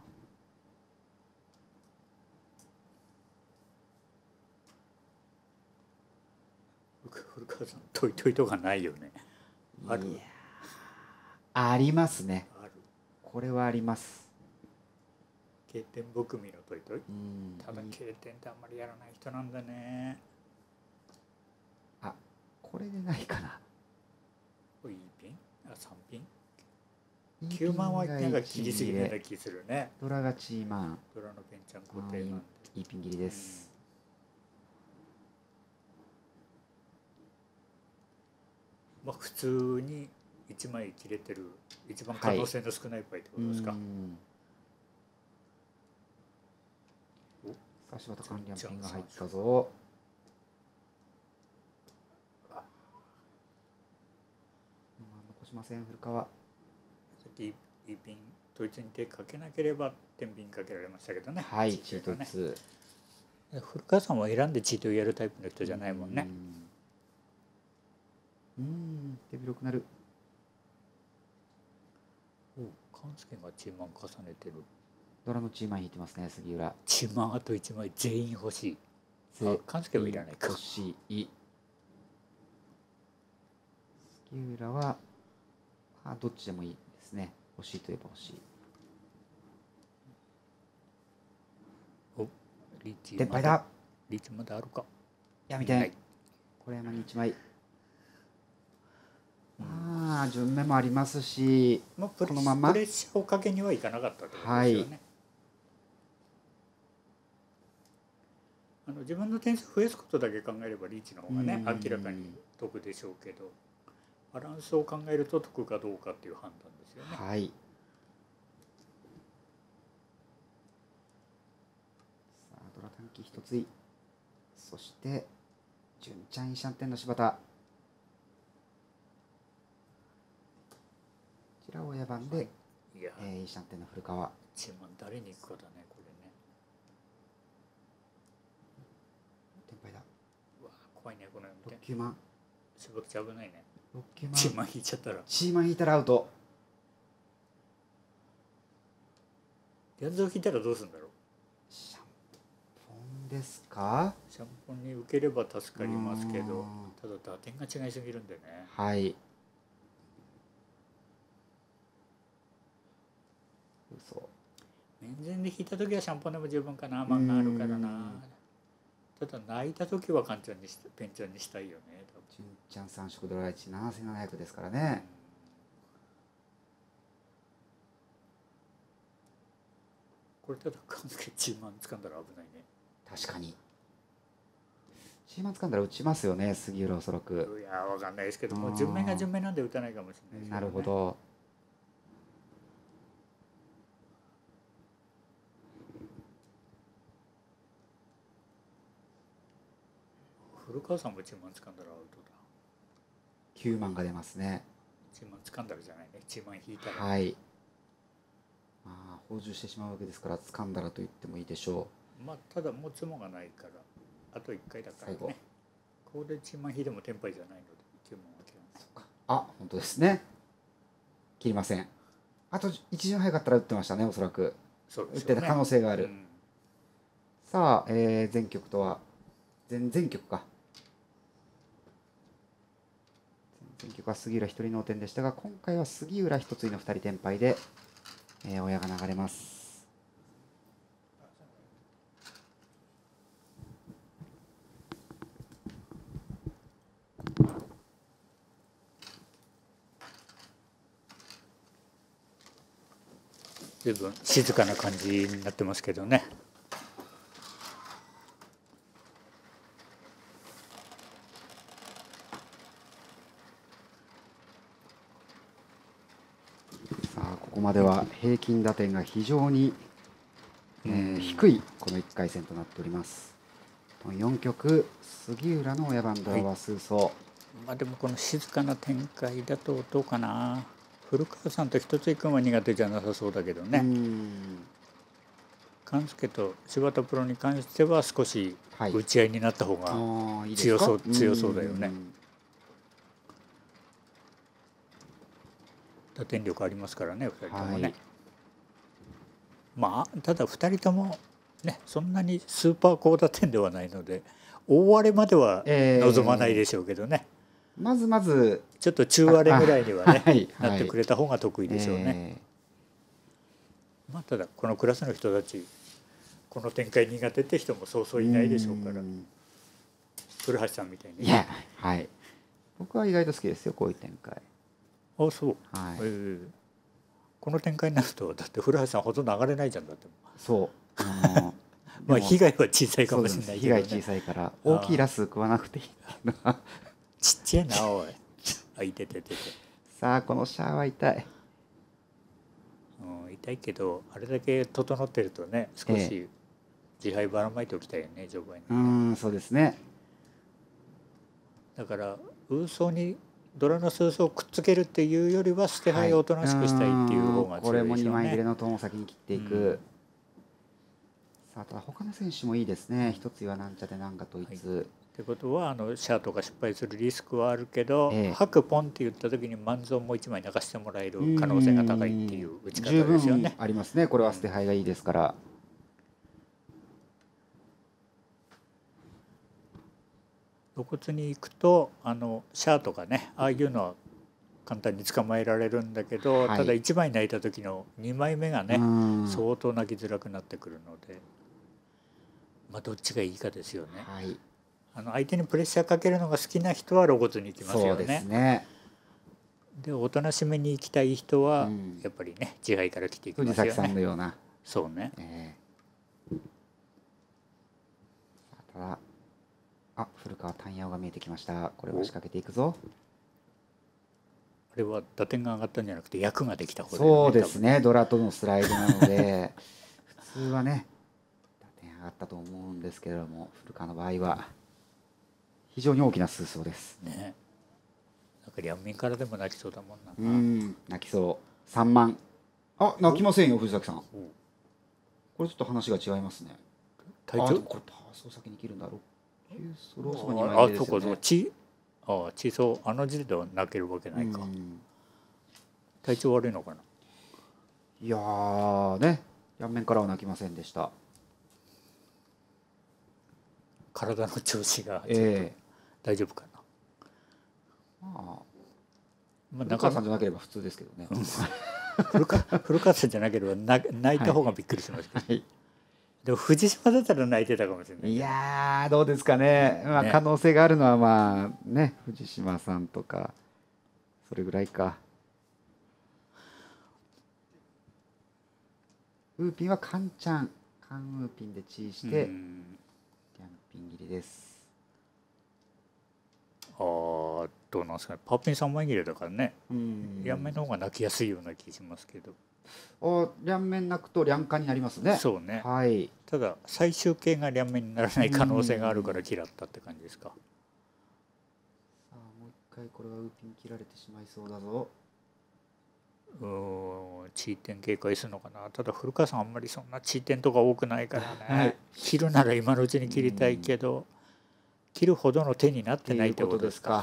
古川さんトイトイとかないよね。ある。 ありますね。ある。これはあります。 経典含みのトイトイ。ただ経典ってあんまりやらない人なんだね。 あ、これでないかな。 いいピン？あ、さんピン？きゅうまんはなんか切りすぎな気するね。 ドラがチーマン。 ドラのペンちゃん固定マン。 いいピン切りです。 まあ普通にいちまい切れてる一番可能性の少ないパイってことですか。はい、 さあ柴田管理ピンが入ったぞ。残しません古川。 さっきいいピン統一に手かけなければ天秤かけられましたけどね。 はい、チートツー。古川さんは選んでチートをやるタイプの人じゃないもんね。 うん、手広くなる。 お、勘介がチーマン重ねてる。 ドラのチーマン引いてますね、杉浦。 チーマンあといちまい全員欲しい。あ、勘介はいらないか。 欲しい。杉浦はあどっちでもいいですね。欲しいといえば欲しい。 お、リーチ天敗だ。 リーチまだあるか。 いや見てない。これ山にいちまい。ああ順目もありますし、 まあ、このままプレッシャーをかけにはいかなかったってことですよね。はい、あの自分の点数増やすことだけ考えればリーチの方がね明らかに得でしょうけど、バランスを考えると得かどうかっていう判断ですよね。 はい。さあドラ短期一つい、そして純ちゃんイシャンテンの柴田。こちらを親番で、はい、いや、えー、イシャンテンの古川。 チーマン誰に行くかだねこれね。 天敗だ。 うわ怖いねこのろっきゅうまん。 絞っちゃ危ないね。 ろっきゅうまん。 チーマン引いちゃったら。 チーマン引いたらアウト。 ヤズを引いたらどうするんだろう。 シャンポンですか。 シャンポンに受ければ助かりますけど、ただ打点が違いすぎるんでね。 はい。嘘。 面前で引いた時はシャンポンでも十分かな。マンがあるからな。ただ泣いた時はカンちゃんにしてペンちゃんにしたいよね。 純ちゃん三色ドラいちななせんななひゃくですからね。 これただ関係チーマン掴んだら危ないね。 確かにチーマン掴んだら打ちますよね杉浦おそらく。 いやわかんないですけども、順目が順目なんで打たないかもしれないですけどね。 なるほど。 古川さんもチーマン掴んだらアウトだ。 きゅうまんが出ますね。 チーマン掴んだらじゃないね。チーマン引いたら。 はい。まあ補充してしまうわけですから掴んだらと言ってもいいでしょう。まあただ持つもがないからあといっかいだからね。ここでチーマン引いてもテンパイじゃないのできゅうまんは切らない。 そうか。あ本当ですね。切りません。あと一巡早かったら打ってましたねおそらく。 そうですね。 打ってた可能性がある。うん、さあ、えー、全局とは全全局か。全局は杉浦一人の点でしたが今回は杉浦一ついのふたり転敗で、えー、親が流れます。 随分静かな感じになってますけどね。 ここまでは平均打点が非常に、えー、低いこのいっかい戦となっております。よん局杉浦の親番ドラは数走、はい、 まあでもこの静かな展開だとどうかな。古川さんと一ついくんは苦手じゃなさそうだけどね。勘介と柴田プロに関しては少し打ち合いになった方が強そう、強そうだよね。打点力ありますからねふたりともね。はい、まあただふたりともねそんなにスーパー高打点ではないので大割れまでは望まないでしょうけどね、 えー、まずまずちょっと中割れぐらいにはね、はい、なってくれた方が得意でしょうね。えー、まあただこのクラスの人たちこの展開苦手って人もそうそういないでしょうから古橋さんみたいに、ね、 いや、はい、僕は意外と好きですよこういう展開。 あそう、はい、えー、この展開になるとだって古橋さんほとんど上がれないじゃんだって。 そう、あのー、 まあ被害は小さいかもしれないけど、ね、 被害小さいから大きいラス食わなくていいっていうのはちっちゃいなおいあいててててさあこのシャーは痛い、 うん、痛いけどあれだけ整ってるとね少し自敗ばらまいておきたいよね序盤に、ね、 うんそうですね。 だからウーソーにドラの数層をくっつけるっていうよりは捨て牌をおとなしくしたいっていう方が強いでしょうね、はい、 これもにまい切れのトーンを先に切っていく、うん、さあただ他の選手もいいですね。一つはなんちゃでなんか統一、はい、 ってことはあのシャートが失敗するリスクはあるけど、ええ、白ポンって言った時に万蔵もういちまい泣かしてもらえる可能性が高いっていう打ち方ですよね。十分ありますね。これは捨て牌がいいですから、 露骨にいくとあのシャートがねああいうのは簡単に捕まえられるんだけど、はい、ただいちまい泣いた時のにまいめがね相当泣きづらくなってくるので、まあどっちがいいかですよね。はい、あの相手にプレッシャーかけるのが好きな人は露骨にいきますよね。そうですね。でおとなしめに行きたい人はやっぱりね自敗から来ていきますよね。 藤崎さんのような。 そうね。 えー、ただあ古川タンヤオが見えてきました。これは仕掛けていくぞ。 あれは打点が上がったんじゃなくて役ができた方だよね。そうですね。ドラとのスライドなので普通はね打点上がったと思うんですけれども、古川の場合は非常に大きな数層ですね。なんか両面からでも泣きそうだもんな。 うん泣きそう。さんまん。あ泣きませんよ藤崎さん。これちょっと話が違いますね。 体調これパーソー先に切るんだろう。そろそろにまいめですよね。あそうかそうちああ地層あの時点では泣けるわけないか。体調悪いのかな。 いやーね両面からは泣きませんでした。 体の調子がちょっと大丈夫かな。 えー、まあ、まあ、古川さんじゃなければ普通ですけどね。 古川古川さんじゃなければ泣いた方がびっくりしますけど、はい、でも藤島だったら泣いてたかもしれない。 いやーどうですかね、まあ、可能性があるのはまあね藤島さんとかそれぐらいか。ウーピンはカンちゃんカンウーピンでチーしてリャンピン切りです。 ああどうなんですかね。パーピンさんまい切れだからね両面の方が泣きやすいような気しますけど。 あ両面泣くと両下になりますね。 そうね、 はい、 ただ最終形が両面にならない可能性があるから嫌ったって感じですか。さあもう一回これはウーピン切られてしまいそうだぞ。 うーんチーテン警戒するのかな。ただ古川さんあんまりそんなチーテンとか多くないからね、はい、切るなら今のうちに切りたいけど切るほどの手になってないってことですか。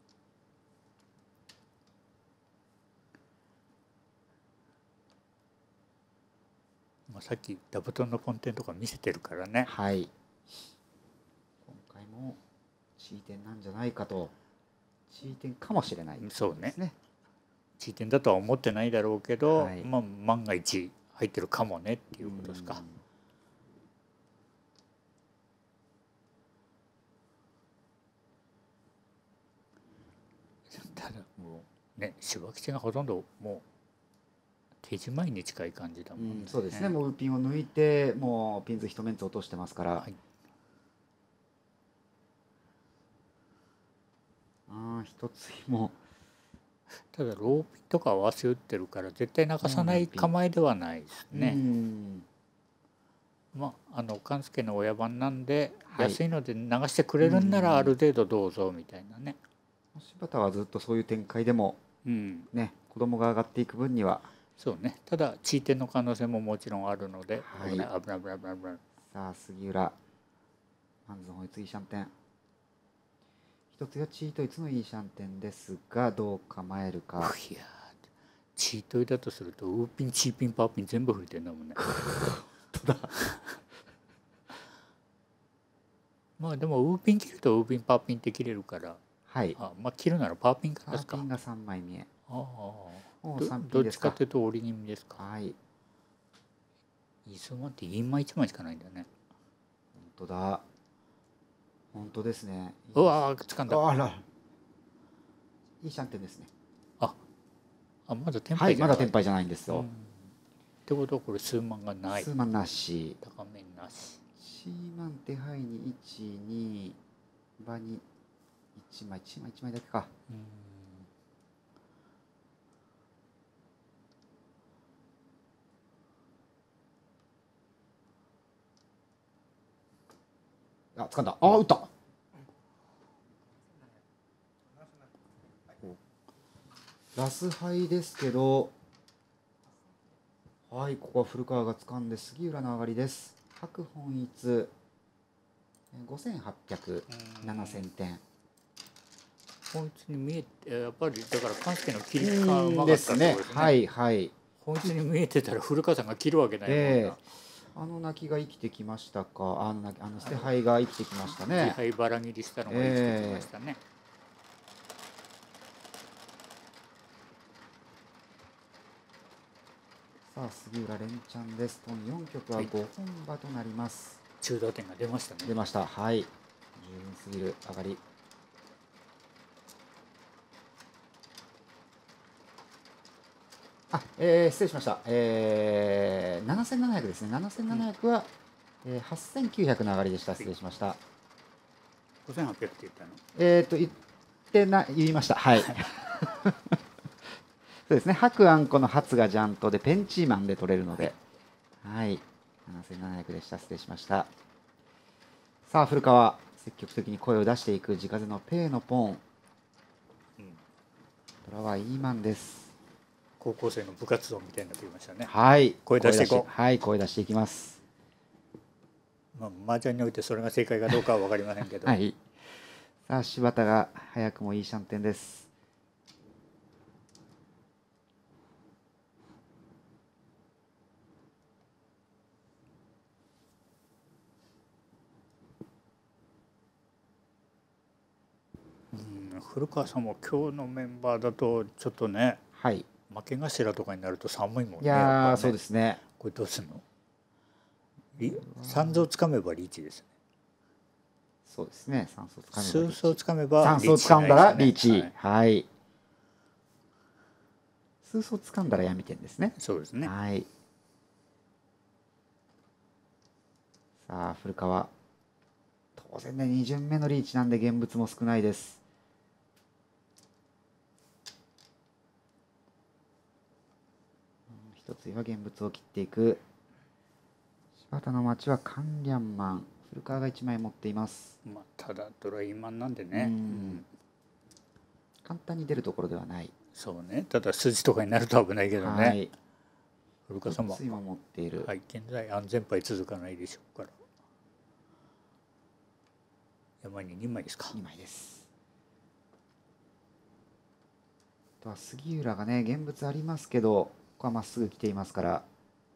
まあさっきダブトンのポンテンとか見せてるからね。 はい。今回もチーテンなんじゃないかと。チーテンかもしれない、 ね、そうね。チーテンだとは思ってないだろうけど、はい、まあ万が一入ってるかもねっていうことですか。ただもうね柴吉がほとんどもう手仕舞いに近い感じだもんね。 うん、そうですね。もうピンを抜いてもうピンズ一面落としてますから、はい、ああ一つもただローピンとか合わせ打ってるから絶対泣かさない構えではないですね。うん、まああの勘助の親番なんで、はい、安いので流してくれるんならある程度どうぞみたいなね。 柴田はずっとそういう展開でも、うん、ね子供が上がっていく分にはそうね。ただチーテンの可能性ももちろんあるので、 はい、危ない危ない危ない危ない。さあ杉浦マンズン追いつぎシャンテン一つがチートイツのいいシャンテンですがどう構えるか。 いやチートイだとするとウーピンチーピンパーピン全部吹いてんだもんね。 本当だまあでもウーピン切るとウーピンパーピンって切れるから、 はい、 あまあ切るならパーピンからですか。 パーピンがさんまいめ。 ああどっちかというと折り気味ですか。 はい。 イスマってインマいちまいしかないんだよね。 本当だ。本当ですね。 うわー掴んだ。 あら。いいシャンテンですね。 あ、あまだテンパイじゃない。はい、まだテンパイじゃないんですよ。 ってことはこれ数万がない。 数万なし。 高めなし。 シーマン手配にいち、に、場にいちまい、いちまいいちまいだけか。うんあ、掴んだ。あ、打った。ラスハイですけど、はい、ここは古川が掴んで杉浦の上がりです。白本一ごせんはっぴゃく、ななせんてん。 本一に見えて、やっぱりだから勘介の切りがうまかったですね。はいはい。 本一に見えてたら古川さんが切るわけないもんな。えー、 あの泣きが生きてきましたか。あのあの捨て牌が生きてきましたね。 捨て牌ばら切りしたのが生きてきましたね。 えー、さあ杉浦連チャンです。とよんきょくはごほん馬となります。 中打点が出ましたね。 出ました。はい。十分すぎる上がり。あ、えー、失礼しました。えー、ななせんななひゃくですね。ななせんななひゃくは、うん、えー、はっせんきゅうひゃくの上がりでした。失礼しました。 ごせんはっぴゃくって言ったの？ えっ、ー、と言ってな言いました。はい。そうですね。白あんこの初がジャントでペンチーマンで取れるので、はい、ななせんななひゃくでした。失礼しました。さあ古川積極的に声を出していく自風のペーのポン。うん、トラはいいマンです。 高校生の部活動みたいになってきましたね。 はい、 声出していこう。 はい、声出していきます。 まあ麻雀においてそれが正解かどうかは分かりませんけど。 はい。さあ柴田が早くもいいシャンテンです。 うん、古川さんも今日のメンバーだとちょっとね、 はい、 負け頭とかになると寒いもんね。 いやー、 ね、 そうですね。 これどうすんの？三層つかめばリーチですね。 そうですね。三層つかめば数層つかめば三層つかんだらリーチ。はい。数層つかんだら闇点ですね。 そうですね。 はい。さあ古川。当然ねに巡目のリーチなんで現物も少ないです。一つは現物を切っていく。柴田の町はカンリャンマン。古川がいちまい持っています。 まあ、ただドライマンなんでね、うん、 簡単に出るところではない。 そうね。ただ筋とかになると危ないけどね。はい、古川さんも今持っている、 はい、現在安全牌続かないでしょうから。山ににまいですか。 にまいです。あとは杉浦がね現物ありますけど、ここはまっすぐ来ていますから。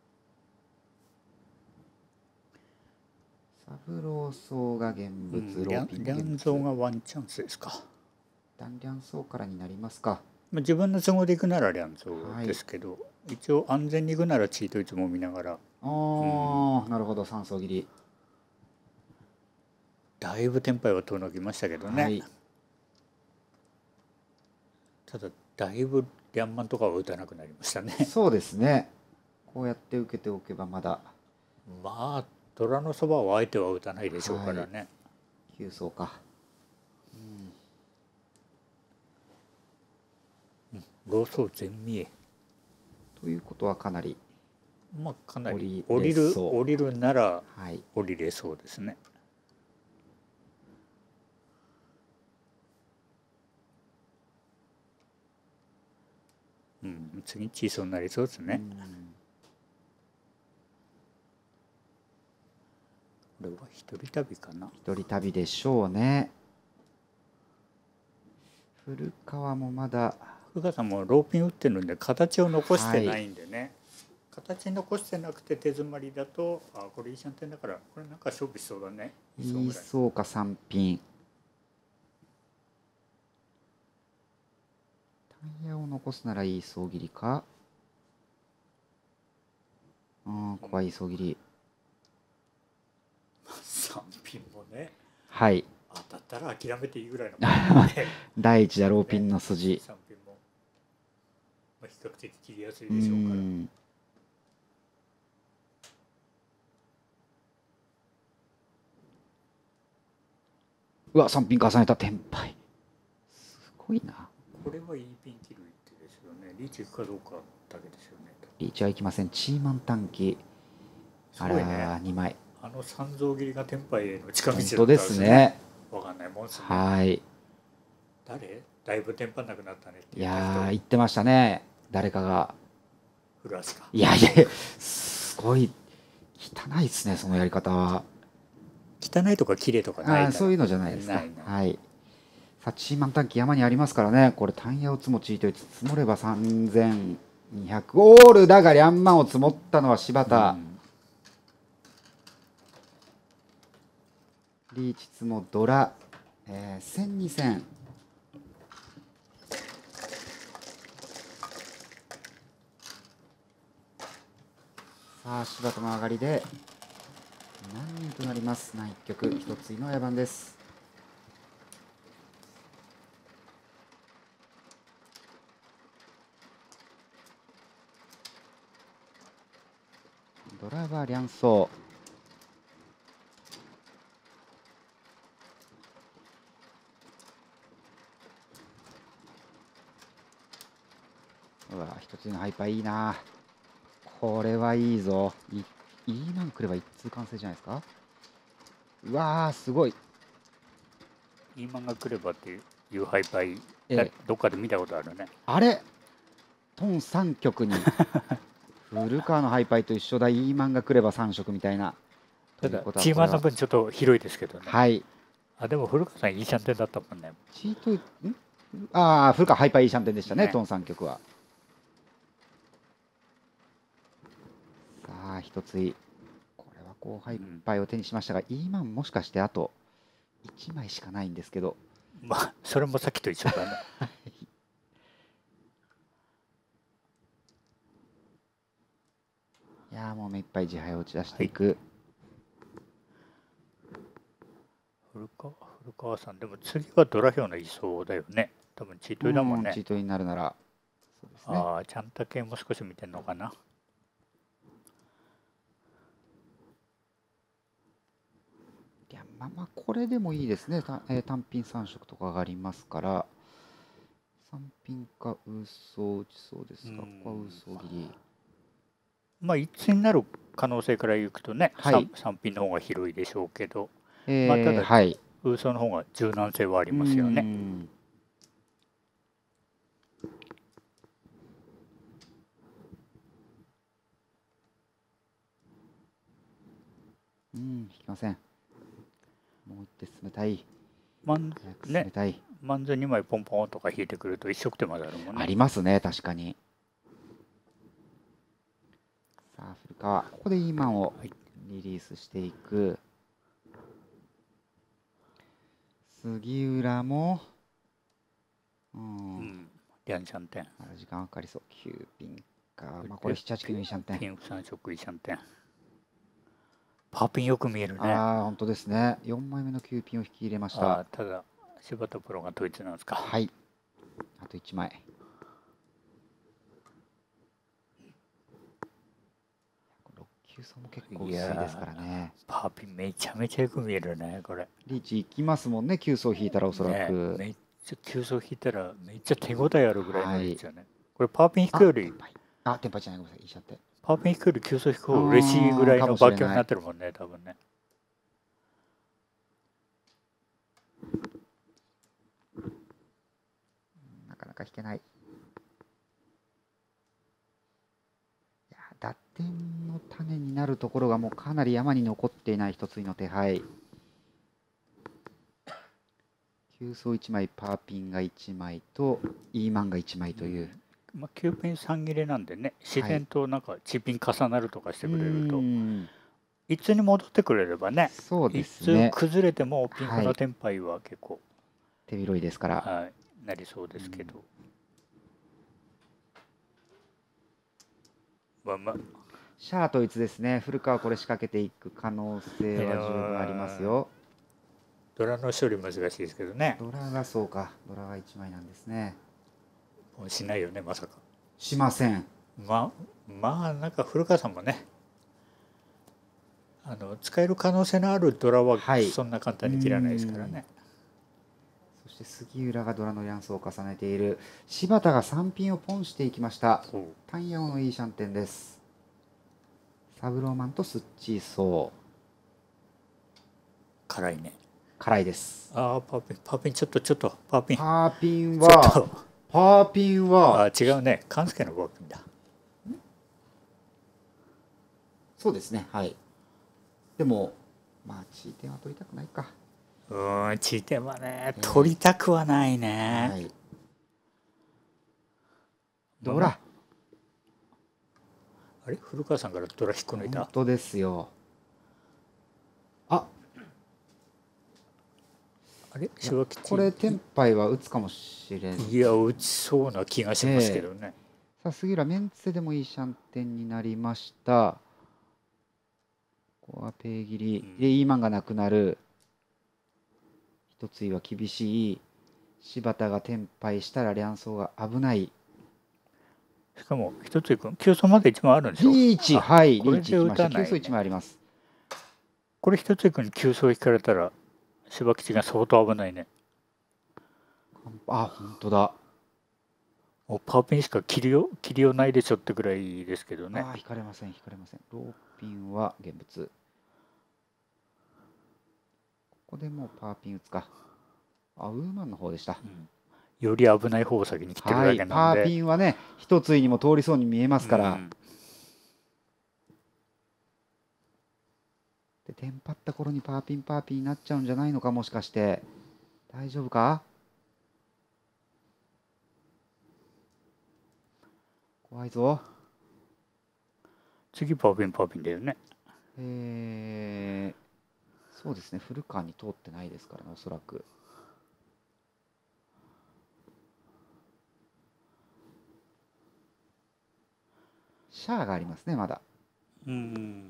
三郎荘が現物、うん、 ローピン現物。リャンゾーがワンチャンスですか。 ダンリャン荘からになりますか。 まあ自分の都合で行くならリャンゾーですけど、はい、一応安全に行くならチートいつも見ながら。ああ、うん、なるほど。三層切り。 だいぶテンパイは遠のきましたけどね。はい、ただだいぶリャンマンとかは打たなくなりましたね。 そうですね。こうやって受けておけばまだ。 まあ虎のそばは相手は打たないでしょうからね。 きゅう層か。 うん、ローソー全見え。 ということはかなり。 まあかなり降りる降りるなら降りれそうですね。うん、次チーソーになりそうですね。これは一人旅かな。 一人旅でしょうね。古川もまだ。 古川さんもローピン打ってるんで形を残してないんでね。はい、形残してなくて手詰まりだと、あ、これいいシャンテンだからこれなんか勝負しそうだね。 いいそうかさんピン。タイヤを残すならいい総切りか。うん、ここはいい総切り。 さんピンもね。 はい。 当たったら諦めていいぐらいの第一打ローピンの筋。 さんピンも、まあ、比較的切りやすいでしょうから。 うわ、さんピン重ねたテンパイ。すごいな。 これはいいピン切る一手ですよね。リーチいくかどうかだけですよね。 リーチはいきません。チーマン短期。あら、にまい。 あの三蔵切りが天杯への近道だったんですね。 わかんないもんですね。 はい。 誰？だいぶテンパんなくなったねってい言った人。 やー言ってましたね。誰かが。 古橋か。 いやいやいやすごい汚いですねそのやり方は。 汚いとか綺麗とかないあそういうのじゃないですか。 ないないはい。さち満タン期山にありますからね。これ単ヤを積もちいといつ積もればさんぜんにひゃくオールだがリャンマンを積もったのは柴田。うんリーチツモドラ、えー、せんにせんさあ柴田の上がりで何人となりますなな局一ついの野番です。ドラは両走うわ一つのハイパーいいな。これはいいぞ。いいいマンくれば一通完成じゃないですか。うわーすごい。 いいマンが来ればっていうハイパイ、えどっかで見たことあるね。 あれトンさん局に古川のハイパイと一緒だ。いいマンが来ればさん色みたいな。 ただチーマンの分ちょっと広いですけどね。 はい。 あでも古川さんいいシャンテンだったもんね。 チートんああ古川ハイパイいいシャンテンでしたね、ねトンさん局は。さあ一ついこれはこうハイパイを手にしましたが、うん、イーマンもしかしてあといちまいしかないんですけど、 まあそれもさっきと一緒だね。 いやもう目いっぱい自敗を打ち出していく、はい、 古川古川さんでも次はドラヒョウのいそうだよね。多分チートイだもんね。 チートイになるならそうですね。ああちゃんた系も少し見てんのかな。 いやまあまあこれでもいいですね。た、えー、単品さん色とかがありますからさん品かウーソー打ちそうですか。ここはウーソー切り。 まあ一になる可能性からいくとね、はい、さん品の方が広いでしょうけど、えー、まあただ、はい、ウーソーの方が柔軟性はありますよね。 うん、引きません。もう一手進めたい。 まんね、まんずにまいポンポンとか引いてくると一色手まであるもんね。 ありますね、確かに。さあ、古川、ここでイーマンをリリースしていく。杉浦も、 うん、リャンシャンテン。 時間かかりそう。きゅうピンか。まあ、これなな、はち、きゅうのいいシャンテン。 ピンさん色いいシャンテン。パーピンよく見えるね。 ああ、本当ですね。よんまいめのきゅうピンを引き入れました。 ただ、柴田プロが統一なんですか。 はい。あといちまい。ろっ級差も結構薄いですからね。 パーピンめちゃめちゃよく見えるね、これ。 リーチいきますもんね、きゅう層引いたらおそらく。 ね、めっちゃきゅう層引いたらめっちゃ手応えあるぐらいのリーチよね。はい、これパーピン引くより。 あ、テンパイじゃない、ごめんなさい、いいしちゃって。 パーピン引くよりきゅう層引く方が嬉しいぐらいのバッキョになってるもんね、多分ね。 なかなか引けない。いや、打点の種になるところがもうかなり山に残っていない一つの手配。きゅう層いちまい、パーピンがいちまいとイーマンがいちまいという。 うん、まあ、きゅうピンさん切れなんでね、自然となんかチピン重なるとかしてくれると、はい、一通に戻ってくれればね、 そうですね、 一通崩れてもピンクのテンパイは結構、はい、 手広いですから、 はい、なりそうですけど。まあまあシャア統一ですね。古川これ仕掛けていく可能性は十分ありますよ。 ドラの処理難しいですけどね。 ドラがそうか、ドラがいちまいなんですね。 もうしないよね、まさか。 しません。 まあまあなんか古川さんもね、あの使える可能性のあるドラはそんな簡単に切らないですからね。はい、 そして杉浦がドラのヤンスを重ねている。柴田がさんピンをポンしていきました。タンヤオのいいシャンテンです。サブローマンとスッチーソー。 辛いね。 辛いです。 ああ、パーピン、パーピン、ちょっとちょっとパーピン。 パーピンはパーピンはあ、違うね。勘介のパーピンだ。 そうですね。はい。でもまあ地点は取りたくないか。 うん、地点はね、取りたくはないね。はい。 ドラ。 あれ、古川さんからドラ引っこ抜いた。 本当ですよ。あ。 あれ、 これテンパイは打つかもしれん。 いや、打ちそうな気がしますけどね。 えー、さあ杉浦、メンツでもいいシャンテンになりました。ここはペイ切り、うん、でイーマンがなくなる。一ついは厳しい。柴田がテンパイしたらリャンソーが危ない。 しかも一つい君、急走までいちまいあるんでしょ。 リーチ、はい、リーチいきました。急走いちまいあります。 これ一つい君に急走引かれたら柴吉が相当危ないね。 あ、本当だ。 もうパーピンしか切りよ切りようないでしょってぐらいですけどね。 あ、引かれません、引かれません。ローピンは現物。ここでもうパーピン打つか。あ、ウーマンの方でした。うん、 より危ない方を先に切ってるだけなんで、 はい、パーピンはね、一ついにも通りそうに見えますから。うん、で、テンパった頃にパーピンパーピンになっちゃうんじゃないのか、もしかして。大丈夫か？怖いぞ。 次パーピンパーピンだよね。 えー、そうですね、古川に通ってないですからね、おそらく。シャアがありますね、まだ。 うん。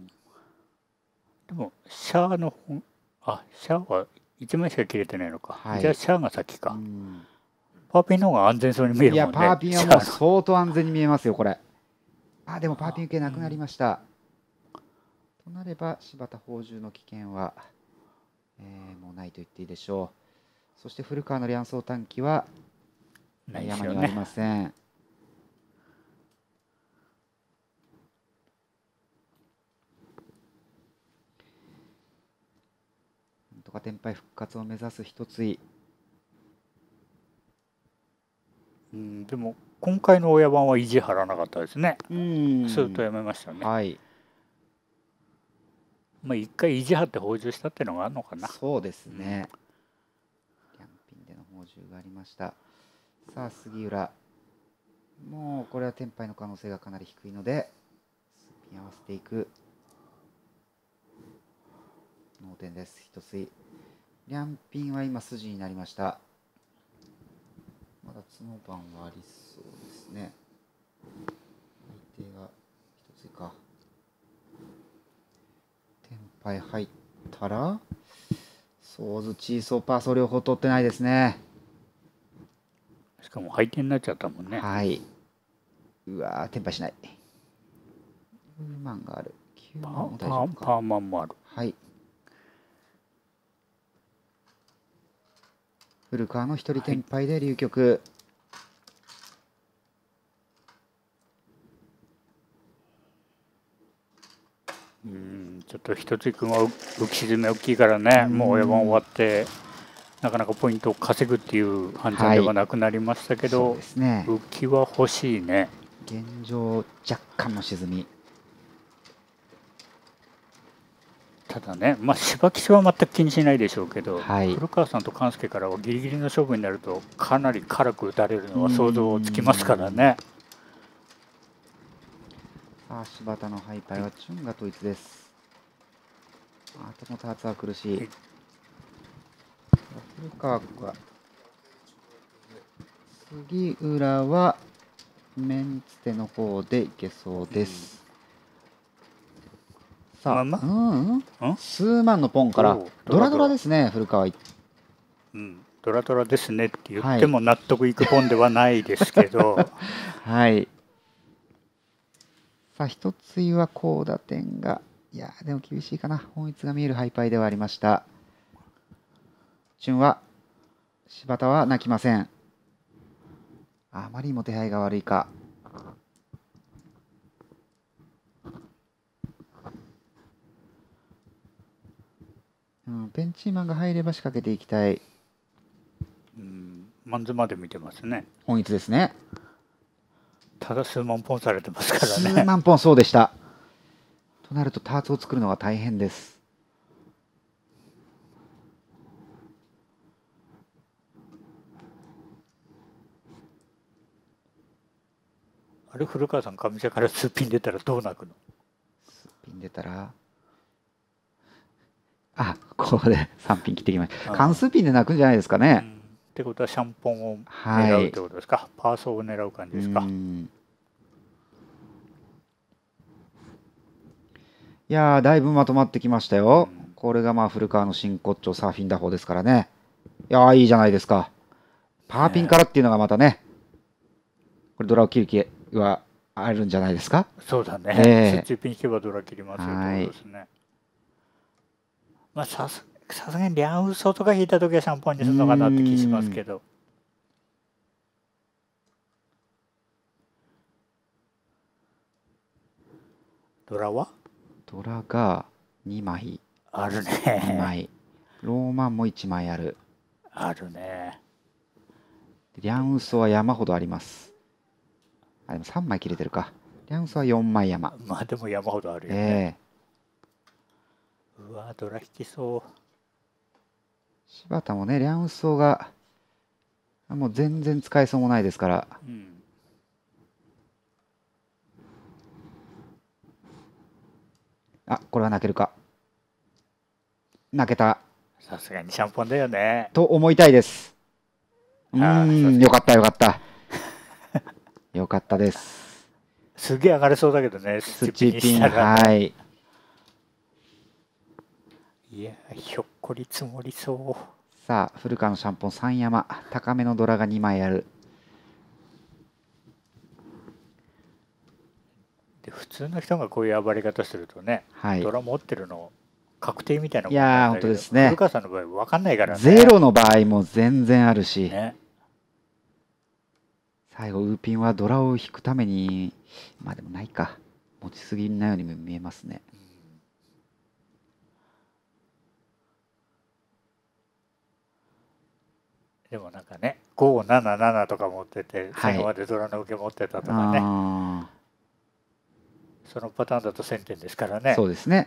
でも、シャアの本、あ、シャアはいちまいしか切れてないのか。はい、じゃあ、シャアが先か。パーピンの方が安全そうに見えるもんね。 いや、パーピンはもう相当安全に見えますよ、これ。あ、でもパーピン受けなくなりました。となれば、柴田宝珠の危険は、えー、もうないと言っていいでしょう。そして古川のリャンソー短期は、山にはありません。なんとか天敗復活を目指す一つい。 うん、でも今回の親番は意地張らなかったですね。うん、すっとやめましたね。はい。まあ一回意地張って補充したっていうのがあるのかな。 そうですね。キャンピンでの補充がありました。さあ杉浦、もうこれは天敗の可能性がかなり低いのでスピン合わせていく。脳天です。一つい。リャンピンは今筋になりました。まだ角番はありそうですね。相手が一ついか。天敗入ったらソーズチーソーパーソ両方取ってないですね。 しかも配点になっちゃったもんね。 はい。うわー、天敗しない。ウーマンがある。きゅうまんも大丈夫か。 パーマンもある。 はい。古川の一人天敗で流局。 うん、ちょっと一つ君は浮き沈め大きいからね、もう親番終わってなかなかポイントを稼ぐっていう判断ではなくなりましたけど、はい、そうですね、浮きは欲しいね。 現状若干の沈み。 ただね、まあ柴吉は全く気にしないでしょうけど、はい、古川さんと勘介からはギリギリの勝負になるとかなり辛く打たれるのは想像つきますからね。 さあ柴田のハイパイはチュンが統一です。あとのターツは苦しい。はい、古川は杉浦はメンツテの方でいけそうです。さあ、まま、うん、数万のポンからドラドラですね、古川。 うん、ドラドラですねって言っても納得いくポンではないですけど、はい、 はい、さあ一ついは高打点が、いやでも厳しいかな。本一が見えるハイパイではありました。チュンは柴田は泣きません。あまりにも手配が悪いか。 うん、ペンチーマンが入れば仕掛けていきたい。 うん、マンズまで見てますね。 本一ですね。 ただ数万本されてますからね。 数万本、そうでした。となるとターツを作るのが大変です。 あれ古川さん、上茶から数ピン出たらどう泣くの？ 数ピン出たら、あ、ここでさんピン切ってきました。関数ピンで泣くんじゃないですかね。 うん、ってことはシャンポンを狙うってことですか、はい、パーソーを狙う感じですか。いやー、だいぶまとまってきましたよ。うん、これがまあ古川の真骨頂サーフィン打法ですからね。いやー、いいじゃないですか。パーピンからっていうのがまたね、これドラを切る気はあるんじゃないですか。 そうだね。えー、スッチピン引けばドラ切りますよってことですね。まあさすさすがにリャンウソとか引いた時はシャンポンにするのかなって気しますけど。ドラはドラがにまいあるね。 にまいローマンもいちまいある。 あるね。 リャンウソは山ほどあります。あ、でもさんまい切れてるか。リャンウソはよんまい山。 まあでも山ほどあるよね。えー、うわドラ引きそう。 柴田もね、リャンウソがもう全然使えそうもないですから。うん、あ、これは泣けるか。泣けた。 さすがにシャンポンだよね。 と思いたいです。うん、よかったよかった。よかったです。 すげえ上がれそうだけどね、 スチピン、はい。 いや、ひょっこり積もりそう。 さあ、古川のシャンポンさん山、高めのドラがにまいある。 で普通の人がこういう暴れ方するとね、はい、ドラ持ってるの確定みたいなもんなんだけど、いやー、本当ですね。 古川さんの場合分かんないからね。 ゼロの場合も全然あるし。ね、最後、ウーピンはドラを引くために、まあでもないか。持ちすぎなようにも見えますね。 でもなんかね、ごななななとか持ってて、最後までドラの受け持ってたとかね。はい、そのパターンだとせんてんですからね。 そうですね。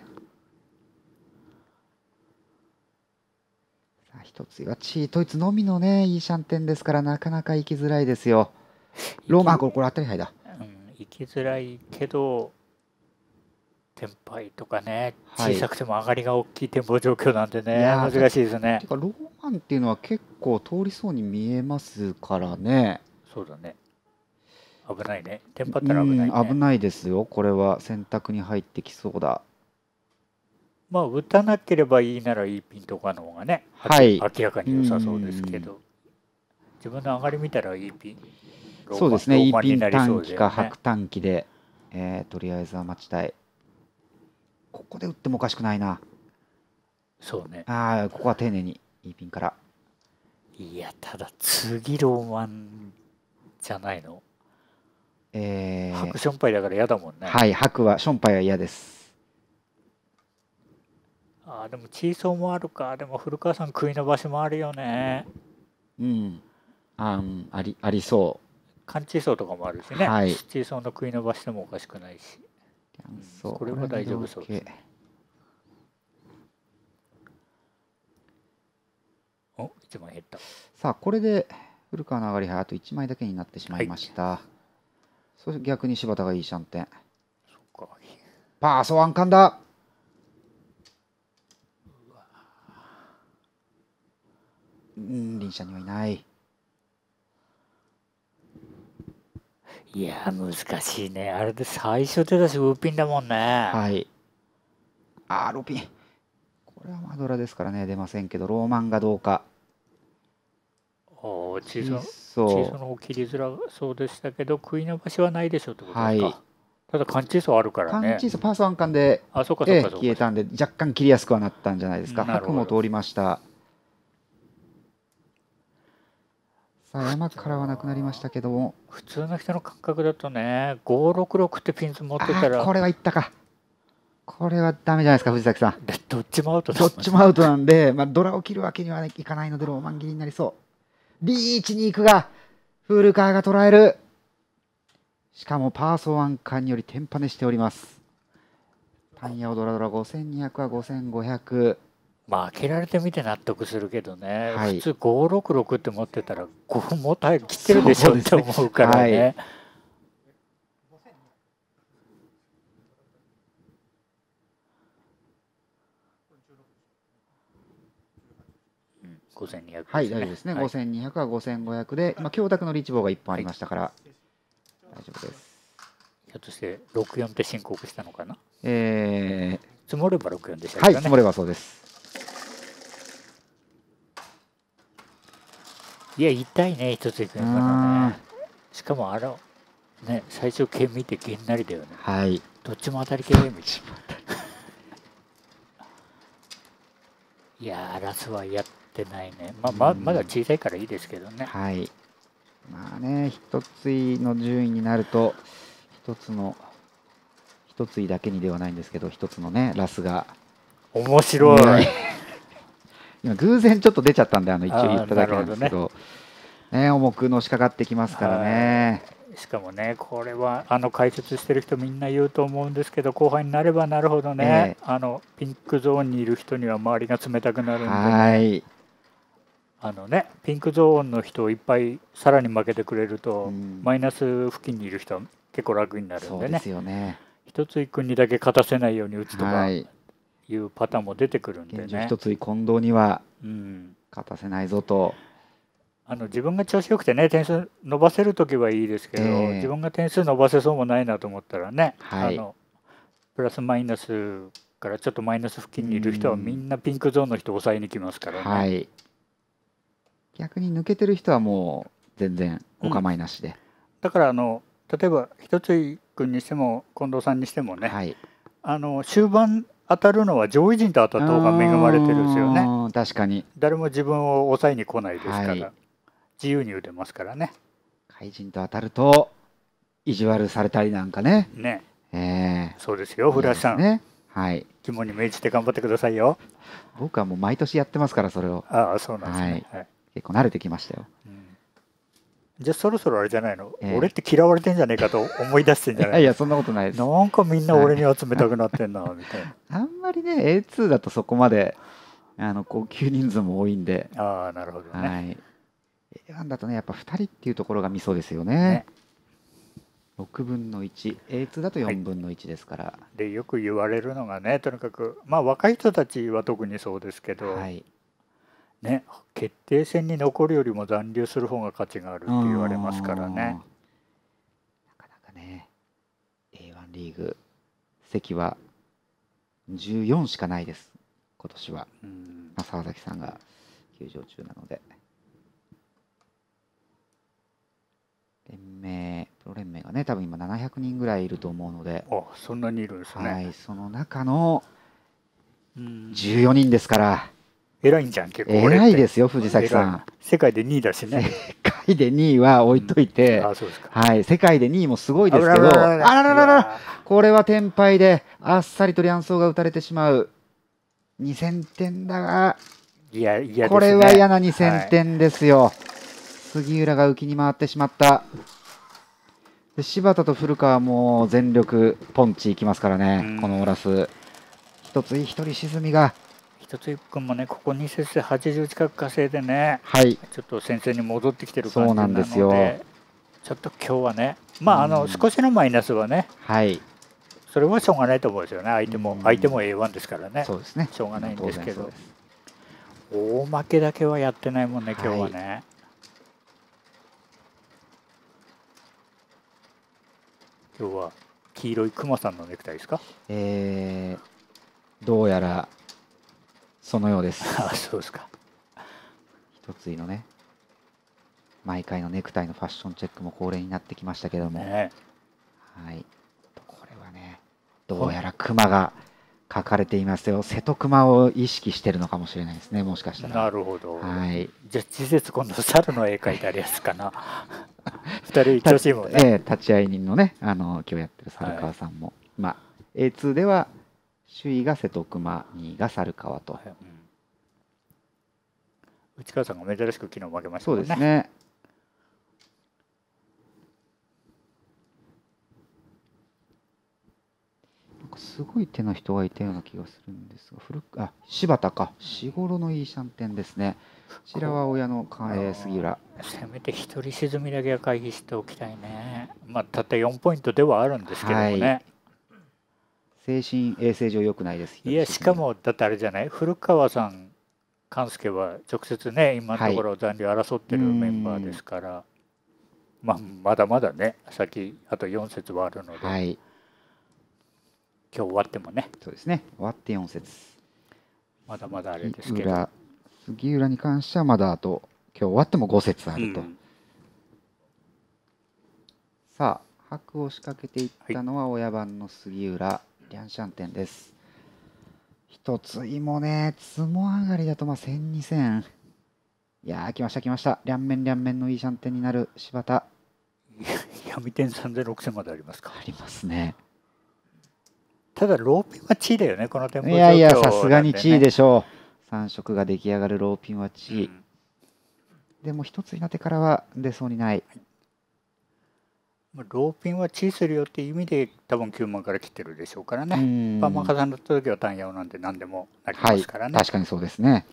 一つはチートイツのみのね、いいシャンテンですから、なかなか行きづらいですよ。ローマン、これ、これ当たり牌だ。 うん、行きづらいけど、テンパイとかね、小さくても上がりが大きい展望状況なんでね、はい、難しいですね。 てかローマンっていうのは結構通りそうに見えますからね。 そうだね。危ないね。テンパったら危ないね。 危ないですよ。これは選択に入ってきそうだ。 まあ打たなければいいならいいピンとかの方がね、はい、明らかに良さそうですけど、自分の上がり見たらいいピン。 そうですね。いいピン短期か白短期で、えー、とりあえずは待ちたい。ここで打ってもおかしくないな。 そうね。 ああ、ここは丁寧にいいピンから。 いや、ただ次ローマンじゃないの。えー、白ションパイだから嫌だもんね。 はい、白はションパイは嫌です。 ああ、でもチーソーもあるか。でも古川さん食いの場所もあるよね。 うん。あん、あり、ありそう。 缶チーソーとかもあるしね。はい、チーソーの食いの場所でもおかしくないし。うん、これは大丈夫そうですね。お、いちまい減った。 さあ、これで古川の上がり牌あといちまいだけになってしまいました。はい、そして逆に柴田がいいシャンテン。そっか。パーソー暗冠だ。うん、輪車にはいない。 いや難しいね。あれで最初出たしウーピンだもんね。 はい。あー、ローピン。これはマドラですからね、出ませんけど、ローマンがどうか。 おチーソーの方切りづらそうでしたけど、食いの場所はないでしょうってことですか。はい、ただ缶チーソーあるからね。 缶チーソーパーソー暗冠で、 あ、そうかそうかそうか、 消えたんで、若干切りやすくはなったんじゃないですか。白も通りました。さあ、山からはなくなりましたけども、 普通の人の感覚だとね、ごろくろくってピンズ持ってたら、 これはいったか。 これはダメじゃないですか、藤崎さん。 どっちもアウトどっちもアウトなんで、まあ、ドラを切るわけにはいかないのでローマン切りになりそう。リーチに行くが古川が捉える。しかもパーソーアンカーによりテンパネしております。タンヤオドラドラごせんにひゃくはごせんごひゃく。 まあ開けられてみて納得するけどね、 はい、 普通ごろくろくって持ってたらごもう切ってるでしょって思うからね。はい、ごせんにひゃく、ね、 はい、大丈夫ですね。はい、ごせんにひゃくはごせんごひゃくで、まあ、強卓のリーチ棒がいっぽんありましたから、はい、大丈夫です。 ひょっとしてろくよんって申告したのかな。 えー、 積もればろくよんでしたね。はい、積もればそうです。 いや、痛いね、一ついくのね。しかもあの、ね、最初剣見てげんなりだよね。 はい。 どっちも当たり系みたいな。いやー、ラスはやってないね。まあ、ままだ小さいからいいですけどね。 はい。まあね、一ついの順位になると、一つの、一ついだけにではないんですけど、一つのね、ラスが。 面白い。ね、 今、偶然ちょっと出ちゃったんで、あの一応言っただけなんですけど、ね、ね、重くのしかかってきますからね。 しかもね、これはあの解説してる人みんな言うと思うんですけど、後輩になればなるほどね、えー、あのピンクゾーンにいる人には周りが冷たくなるんで、ね、はい、あのね、ピンクゾーンの人をいっぱいさらに負けてくれると、うん、マイナス付近にいる人は結構楽になるんでね、そうですよね、一つ井君にだけ勝たせないように打つとかいうパターンも出てくるんでね、 一つ井近藤には勝たせないぞと。 あの自分が調子よくてね、点数伸ばせるときはいいですけど、えー、自分が点数伸ばせそうもないなと思ったらね、はい、あのプラスマイナスからちょっとマイナス付近にいる人はみんなピンクゾーンの人を抑えに来ますからね、はい、 逆に抜けてる人はもう全然お構いなしで、うん、 だからあの例えば一つ井君にしても近藤さんにしてもね、はい、あの終盤当たるのは上位陣と当たった方が恵まれてるんですよね。 確かに誰も自分を抑えに来ないですから、はい、自由に打てますからね。 怪人と当たると意地悪されたりなんかね。 ね。 えー、そうですよ、古橋さん。 ね、はい。 肝に銘じて頑張ってくださいよ。 僕はもう毎年やってますからそれを。 ああ、そうなんですね。 はい、結構慣れてきましたよ。うん、 じゃあそろそろあれじゃないの、えー、俺って嫌われてんじゃねえかと思い出してんじゃないの。 いやそんなことないです。 なんかみんな俺には冷たくなってんなみたいな。 あんまりね エーツー だとそこまであの高級人数も多いんで。 ああ、なるほどね。はい、 エーワン だとねやっぱふたりっていうところがミソですよね。ね、ろくぶんのいち、エーツー だとよんぶんのいちですから、はい、 でよく言われるのがね、とにかくまあ若い人たちは特にそうですけど、はいね、決定戦に残るよりも残留する方が価値があるって言われますからね。なかなかね エーワン リーグ席はじゅうよんしかないです今年は。うん、まあ、沢崎さんが休場中なので。連盟プロ連盟がね多分今ななひゃくにんぐらいいると思うので、 あそんなにいるんですね。 はい、その中のじゅうよにんですから。 偉いんじゃん結構。 偉いですよ藤崎さん。 世界でにいだしね。 世界でにいは置いといて、うん、あそうですか、はい、世界でにいもすごいですけど、あららららこれはテンパイであっさりとリャンソーが打たれてしまう。にせんてんだが、 いやいや、ね、 これは嫌なにせんてんですよ。はい、杉浦が浮きに回ってしまった。で柴田と古川も全力ポンチいきますからね、このオラス。一つい一人沈みが。 一つ井君もね、ここに節ではちじゅう近く稼いでね、 はい、 ちょっと先生に戻ってきてる感じなので、 そうなんですよ。 ちょっと今日はね、まああの少しのマイナスはね、はい、それはしょうがないと思うんですよね。相手も相手も エーワン ですからね、 そうですね、 しょうがないんですけど、大負けだけはやってないもんね今日はね。はい、今日は黄色いクマさんのネクタイですか？ えー、どうやらそのようです。 あ、そうですか。 一ついのね、毎回のネクタイのファッションチェックも恒例になってきましたけども、ね、はい、これはね、どうやらクマが書かれていますよ。瀬戸熊を意識してるのかもしれないですね、もしかしたら。 なるほど。 はい。 じゃあ次節今度猿の絵描いてあるやつかな。二人調子いいもんね。 ええ、立ち会い人のね、あの今日やってる猿川さんも、はい、まあ エーツー では首位が瀬戸熊、にいが猿川と、はい、うん、 内川さんが珍しく昨日負けましたもんね。そうですね。なんかすごい手の人がいたような気がするんですが、古くあ柴田か、四五郎のいいシャンテンですね。こちらは親の、えー、杉浦。 せめて一人沈みだけは回避しておきたいね。まあたったよんポイントではあるんですけどもね。はい、 精神衛生上良くないです。 いやしかもだってあれじゃない、古川さん勘介は直接ね今のところ残留争ってるメンバーですから、はい、まあまだまだね先あとよん節はあるので、はい、今日終わってもね、 そうですね、終わってよん節まだまだあれですけど、 杉浦に関してはまだあと今日終わってもご節あると、うん、さあ白を仕掛けていったのは親番の杉浦、リャンシャンテンです。一ついもね、つも上がりだとまあせんにせん。いやー、来ました来ました。両面両面のいいシャンテンになる柴田。 闇点さんぜんろくせんまでありますか。 ありますね。 ただローピンは地位だよね、この店舗、ね。 いやいや、さすがに地位でしょう。さん色が出来上がるローピンは地位。うん、でも一つになってからは出そうにない。 ローピンは地位するよっていう意味で多分きゅうまんから来てるでしょうからね。パンマン重なった時は単陽なんて何でもなりますからね。 はい、確かにそうですね。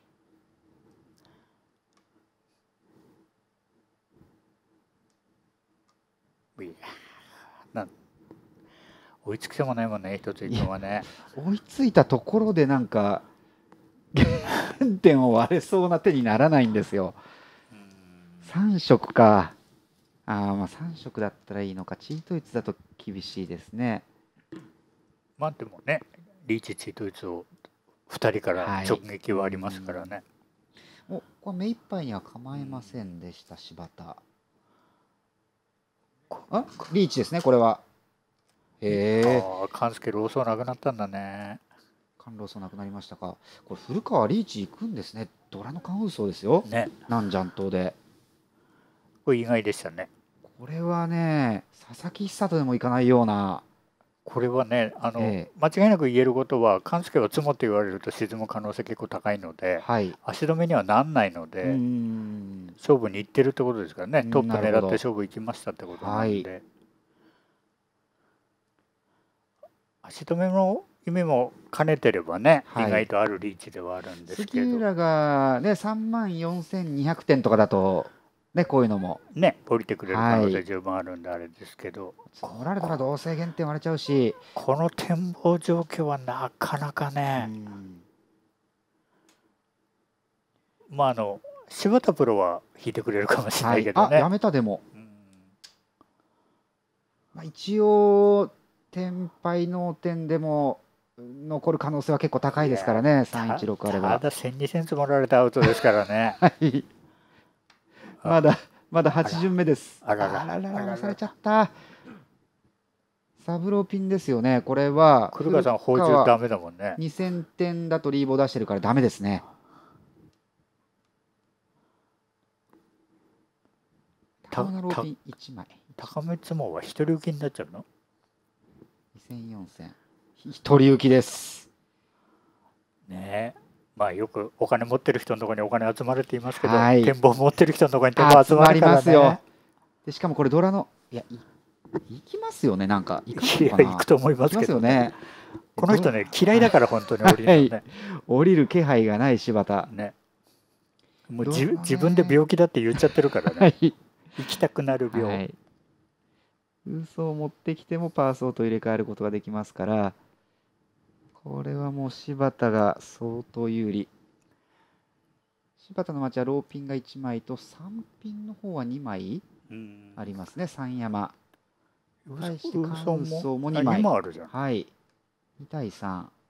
いやなん追いつきそうもないもんね、一つ一分はね。 追いついたところでなんか原点を割れそうな手にならないんですよ。さん色か。ああ、まあさん色だったらいいのか。チートイツだと厳しいですね。 まあでもね、リーチチートイツをふたりから直撃はありますからね。 はい、おこれ目いっぱいには構えませんでした、柴田。あリーチですね、これは。へえ。 ああ、勘介ローソーなくなったんだね。 勘ローソーなくなりましたか。これ古川リーチ行くんですね。ドラの勘ウソですよ。ね。なんじゃんとで。 これ意外でしたね。 これはね、佐々木久人でもいかないような。 これはね、あの、ええ、間違いなく言えることは、勘介は積もって言われると沈む可能性結構高いので、はい、足止めにはなんないので、勝負に行ってるってことですからね、トップ狙って勝負行きましたってことなんで、はい、足止めの意味も兼ねてればね、はい、意外とあるリーチではあるんですけど。 杉浦が、ね、さんまんよんせんにひゃくてんとかだと、ね、こういうのもね降りてくれる可能性十分あるんであれですけど、 積もられたらどうせ減点割れちゃうし、 この展望状況はなかなかね、まああの柴田プロは引いてくれるかもしれないけどね、はい、 あやめたでも、まあ、一応天敗の点でも残る可能性は結構高いですからね、さんいちろくあれば。 ただせんにせん積もられたアウトですからね。 はいまだまだはち巡目です。あらららららされちゃった。サブローピンですよね。これは古川さん放充ダメだもんね。 にせんてんだとリーボー出してるからダメですね。高めローピンいちまい。 高め積もは一人浮きになっちゃうの？ にせんよんせん一人浮きです。 ねえ。まあよくお金持ってる人のところにお金集まるって言いますけど、はい、展望持ってる人のところに展望集まるからね。集まりますよ。 でしかもこれドラのいや行きますよね、なんか行くのかな。いや行くと思いますけどね。この人ね嫌いだから本当に降りるのね、はい、 降りる気配がない柴田ね。 もう自自分で病気だって言っちゃってるからね、はい、行きたくなる病、はい、 嘘を持ってきてもパーソーと入れ替えることができますから、これはもう柴田が相当有利。柴田の町はローピンがいちまいとさんピンの方はにまいありますね。三山対して関総もにまいあるじゃん。 はい、にたいさん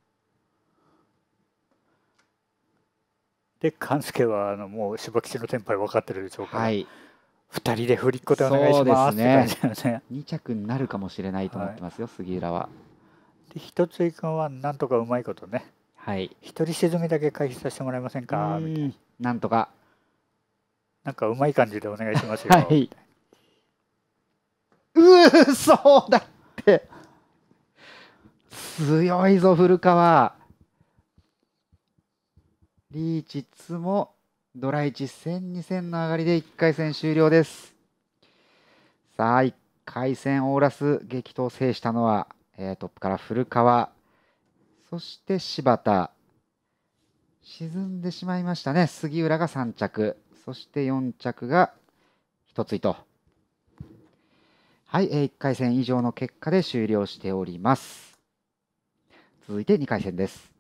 で勘介はあのもう柴吉のテンパイ分かってるでしょうから、はい、ふたりで振りっこでお願いしますって感じだよね。 に着になるかもしれないと思ってますよ、はい、杉浦は。 で一つ井君はなんとかうまいことね、はい、一人沈みだけ回避させてもらえませんかみたいな、 なんとかなんかうまい感じでお願いしますよ。はい、 うーそうだって強いぞ古川。リーチツもドラいち戦に戦の上がりでいっかい戦終了です。さあいっかい戦オーラス激闘を制したのは、えー、トップから古川、そして柴田。沈んでしまいましたね。杉浦がさん着、そしてよん着がひとついと。はい、いっかい戦以上の結果で終了しております。続いてにかい戦です。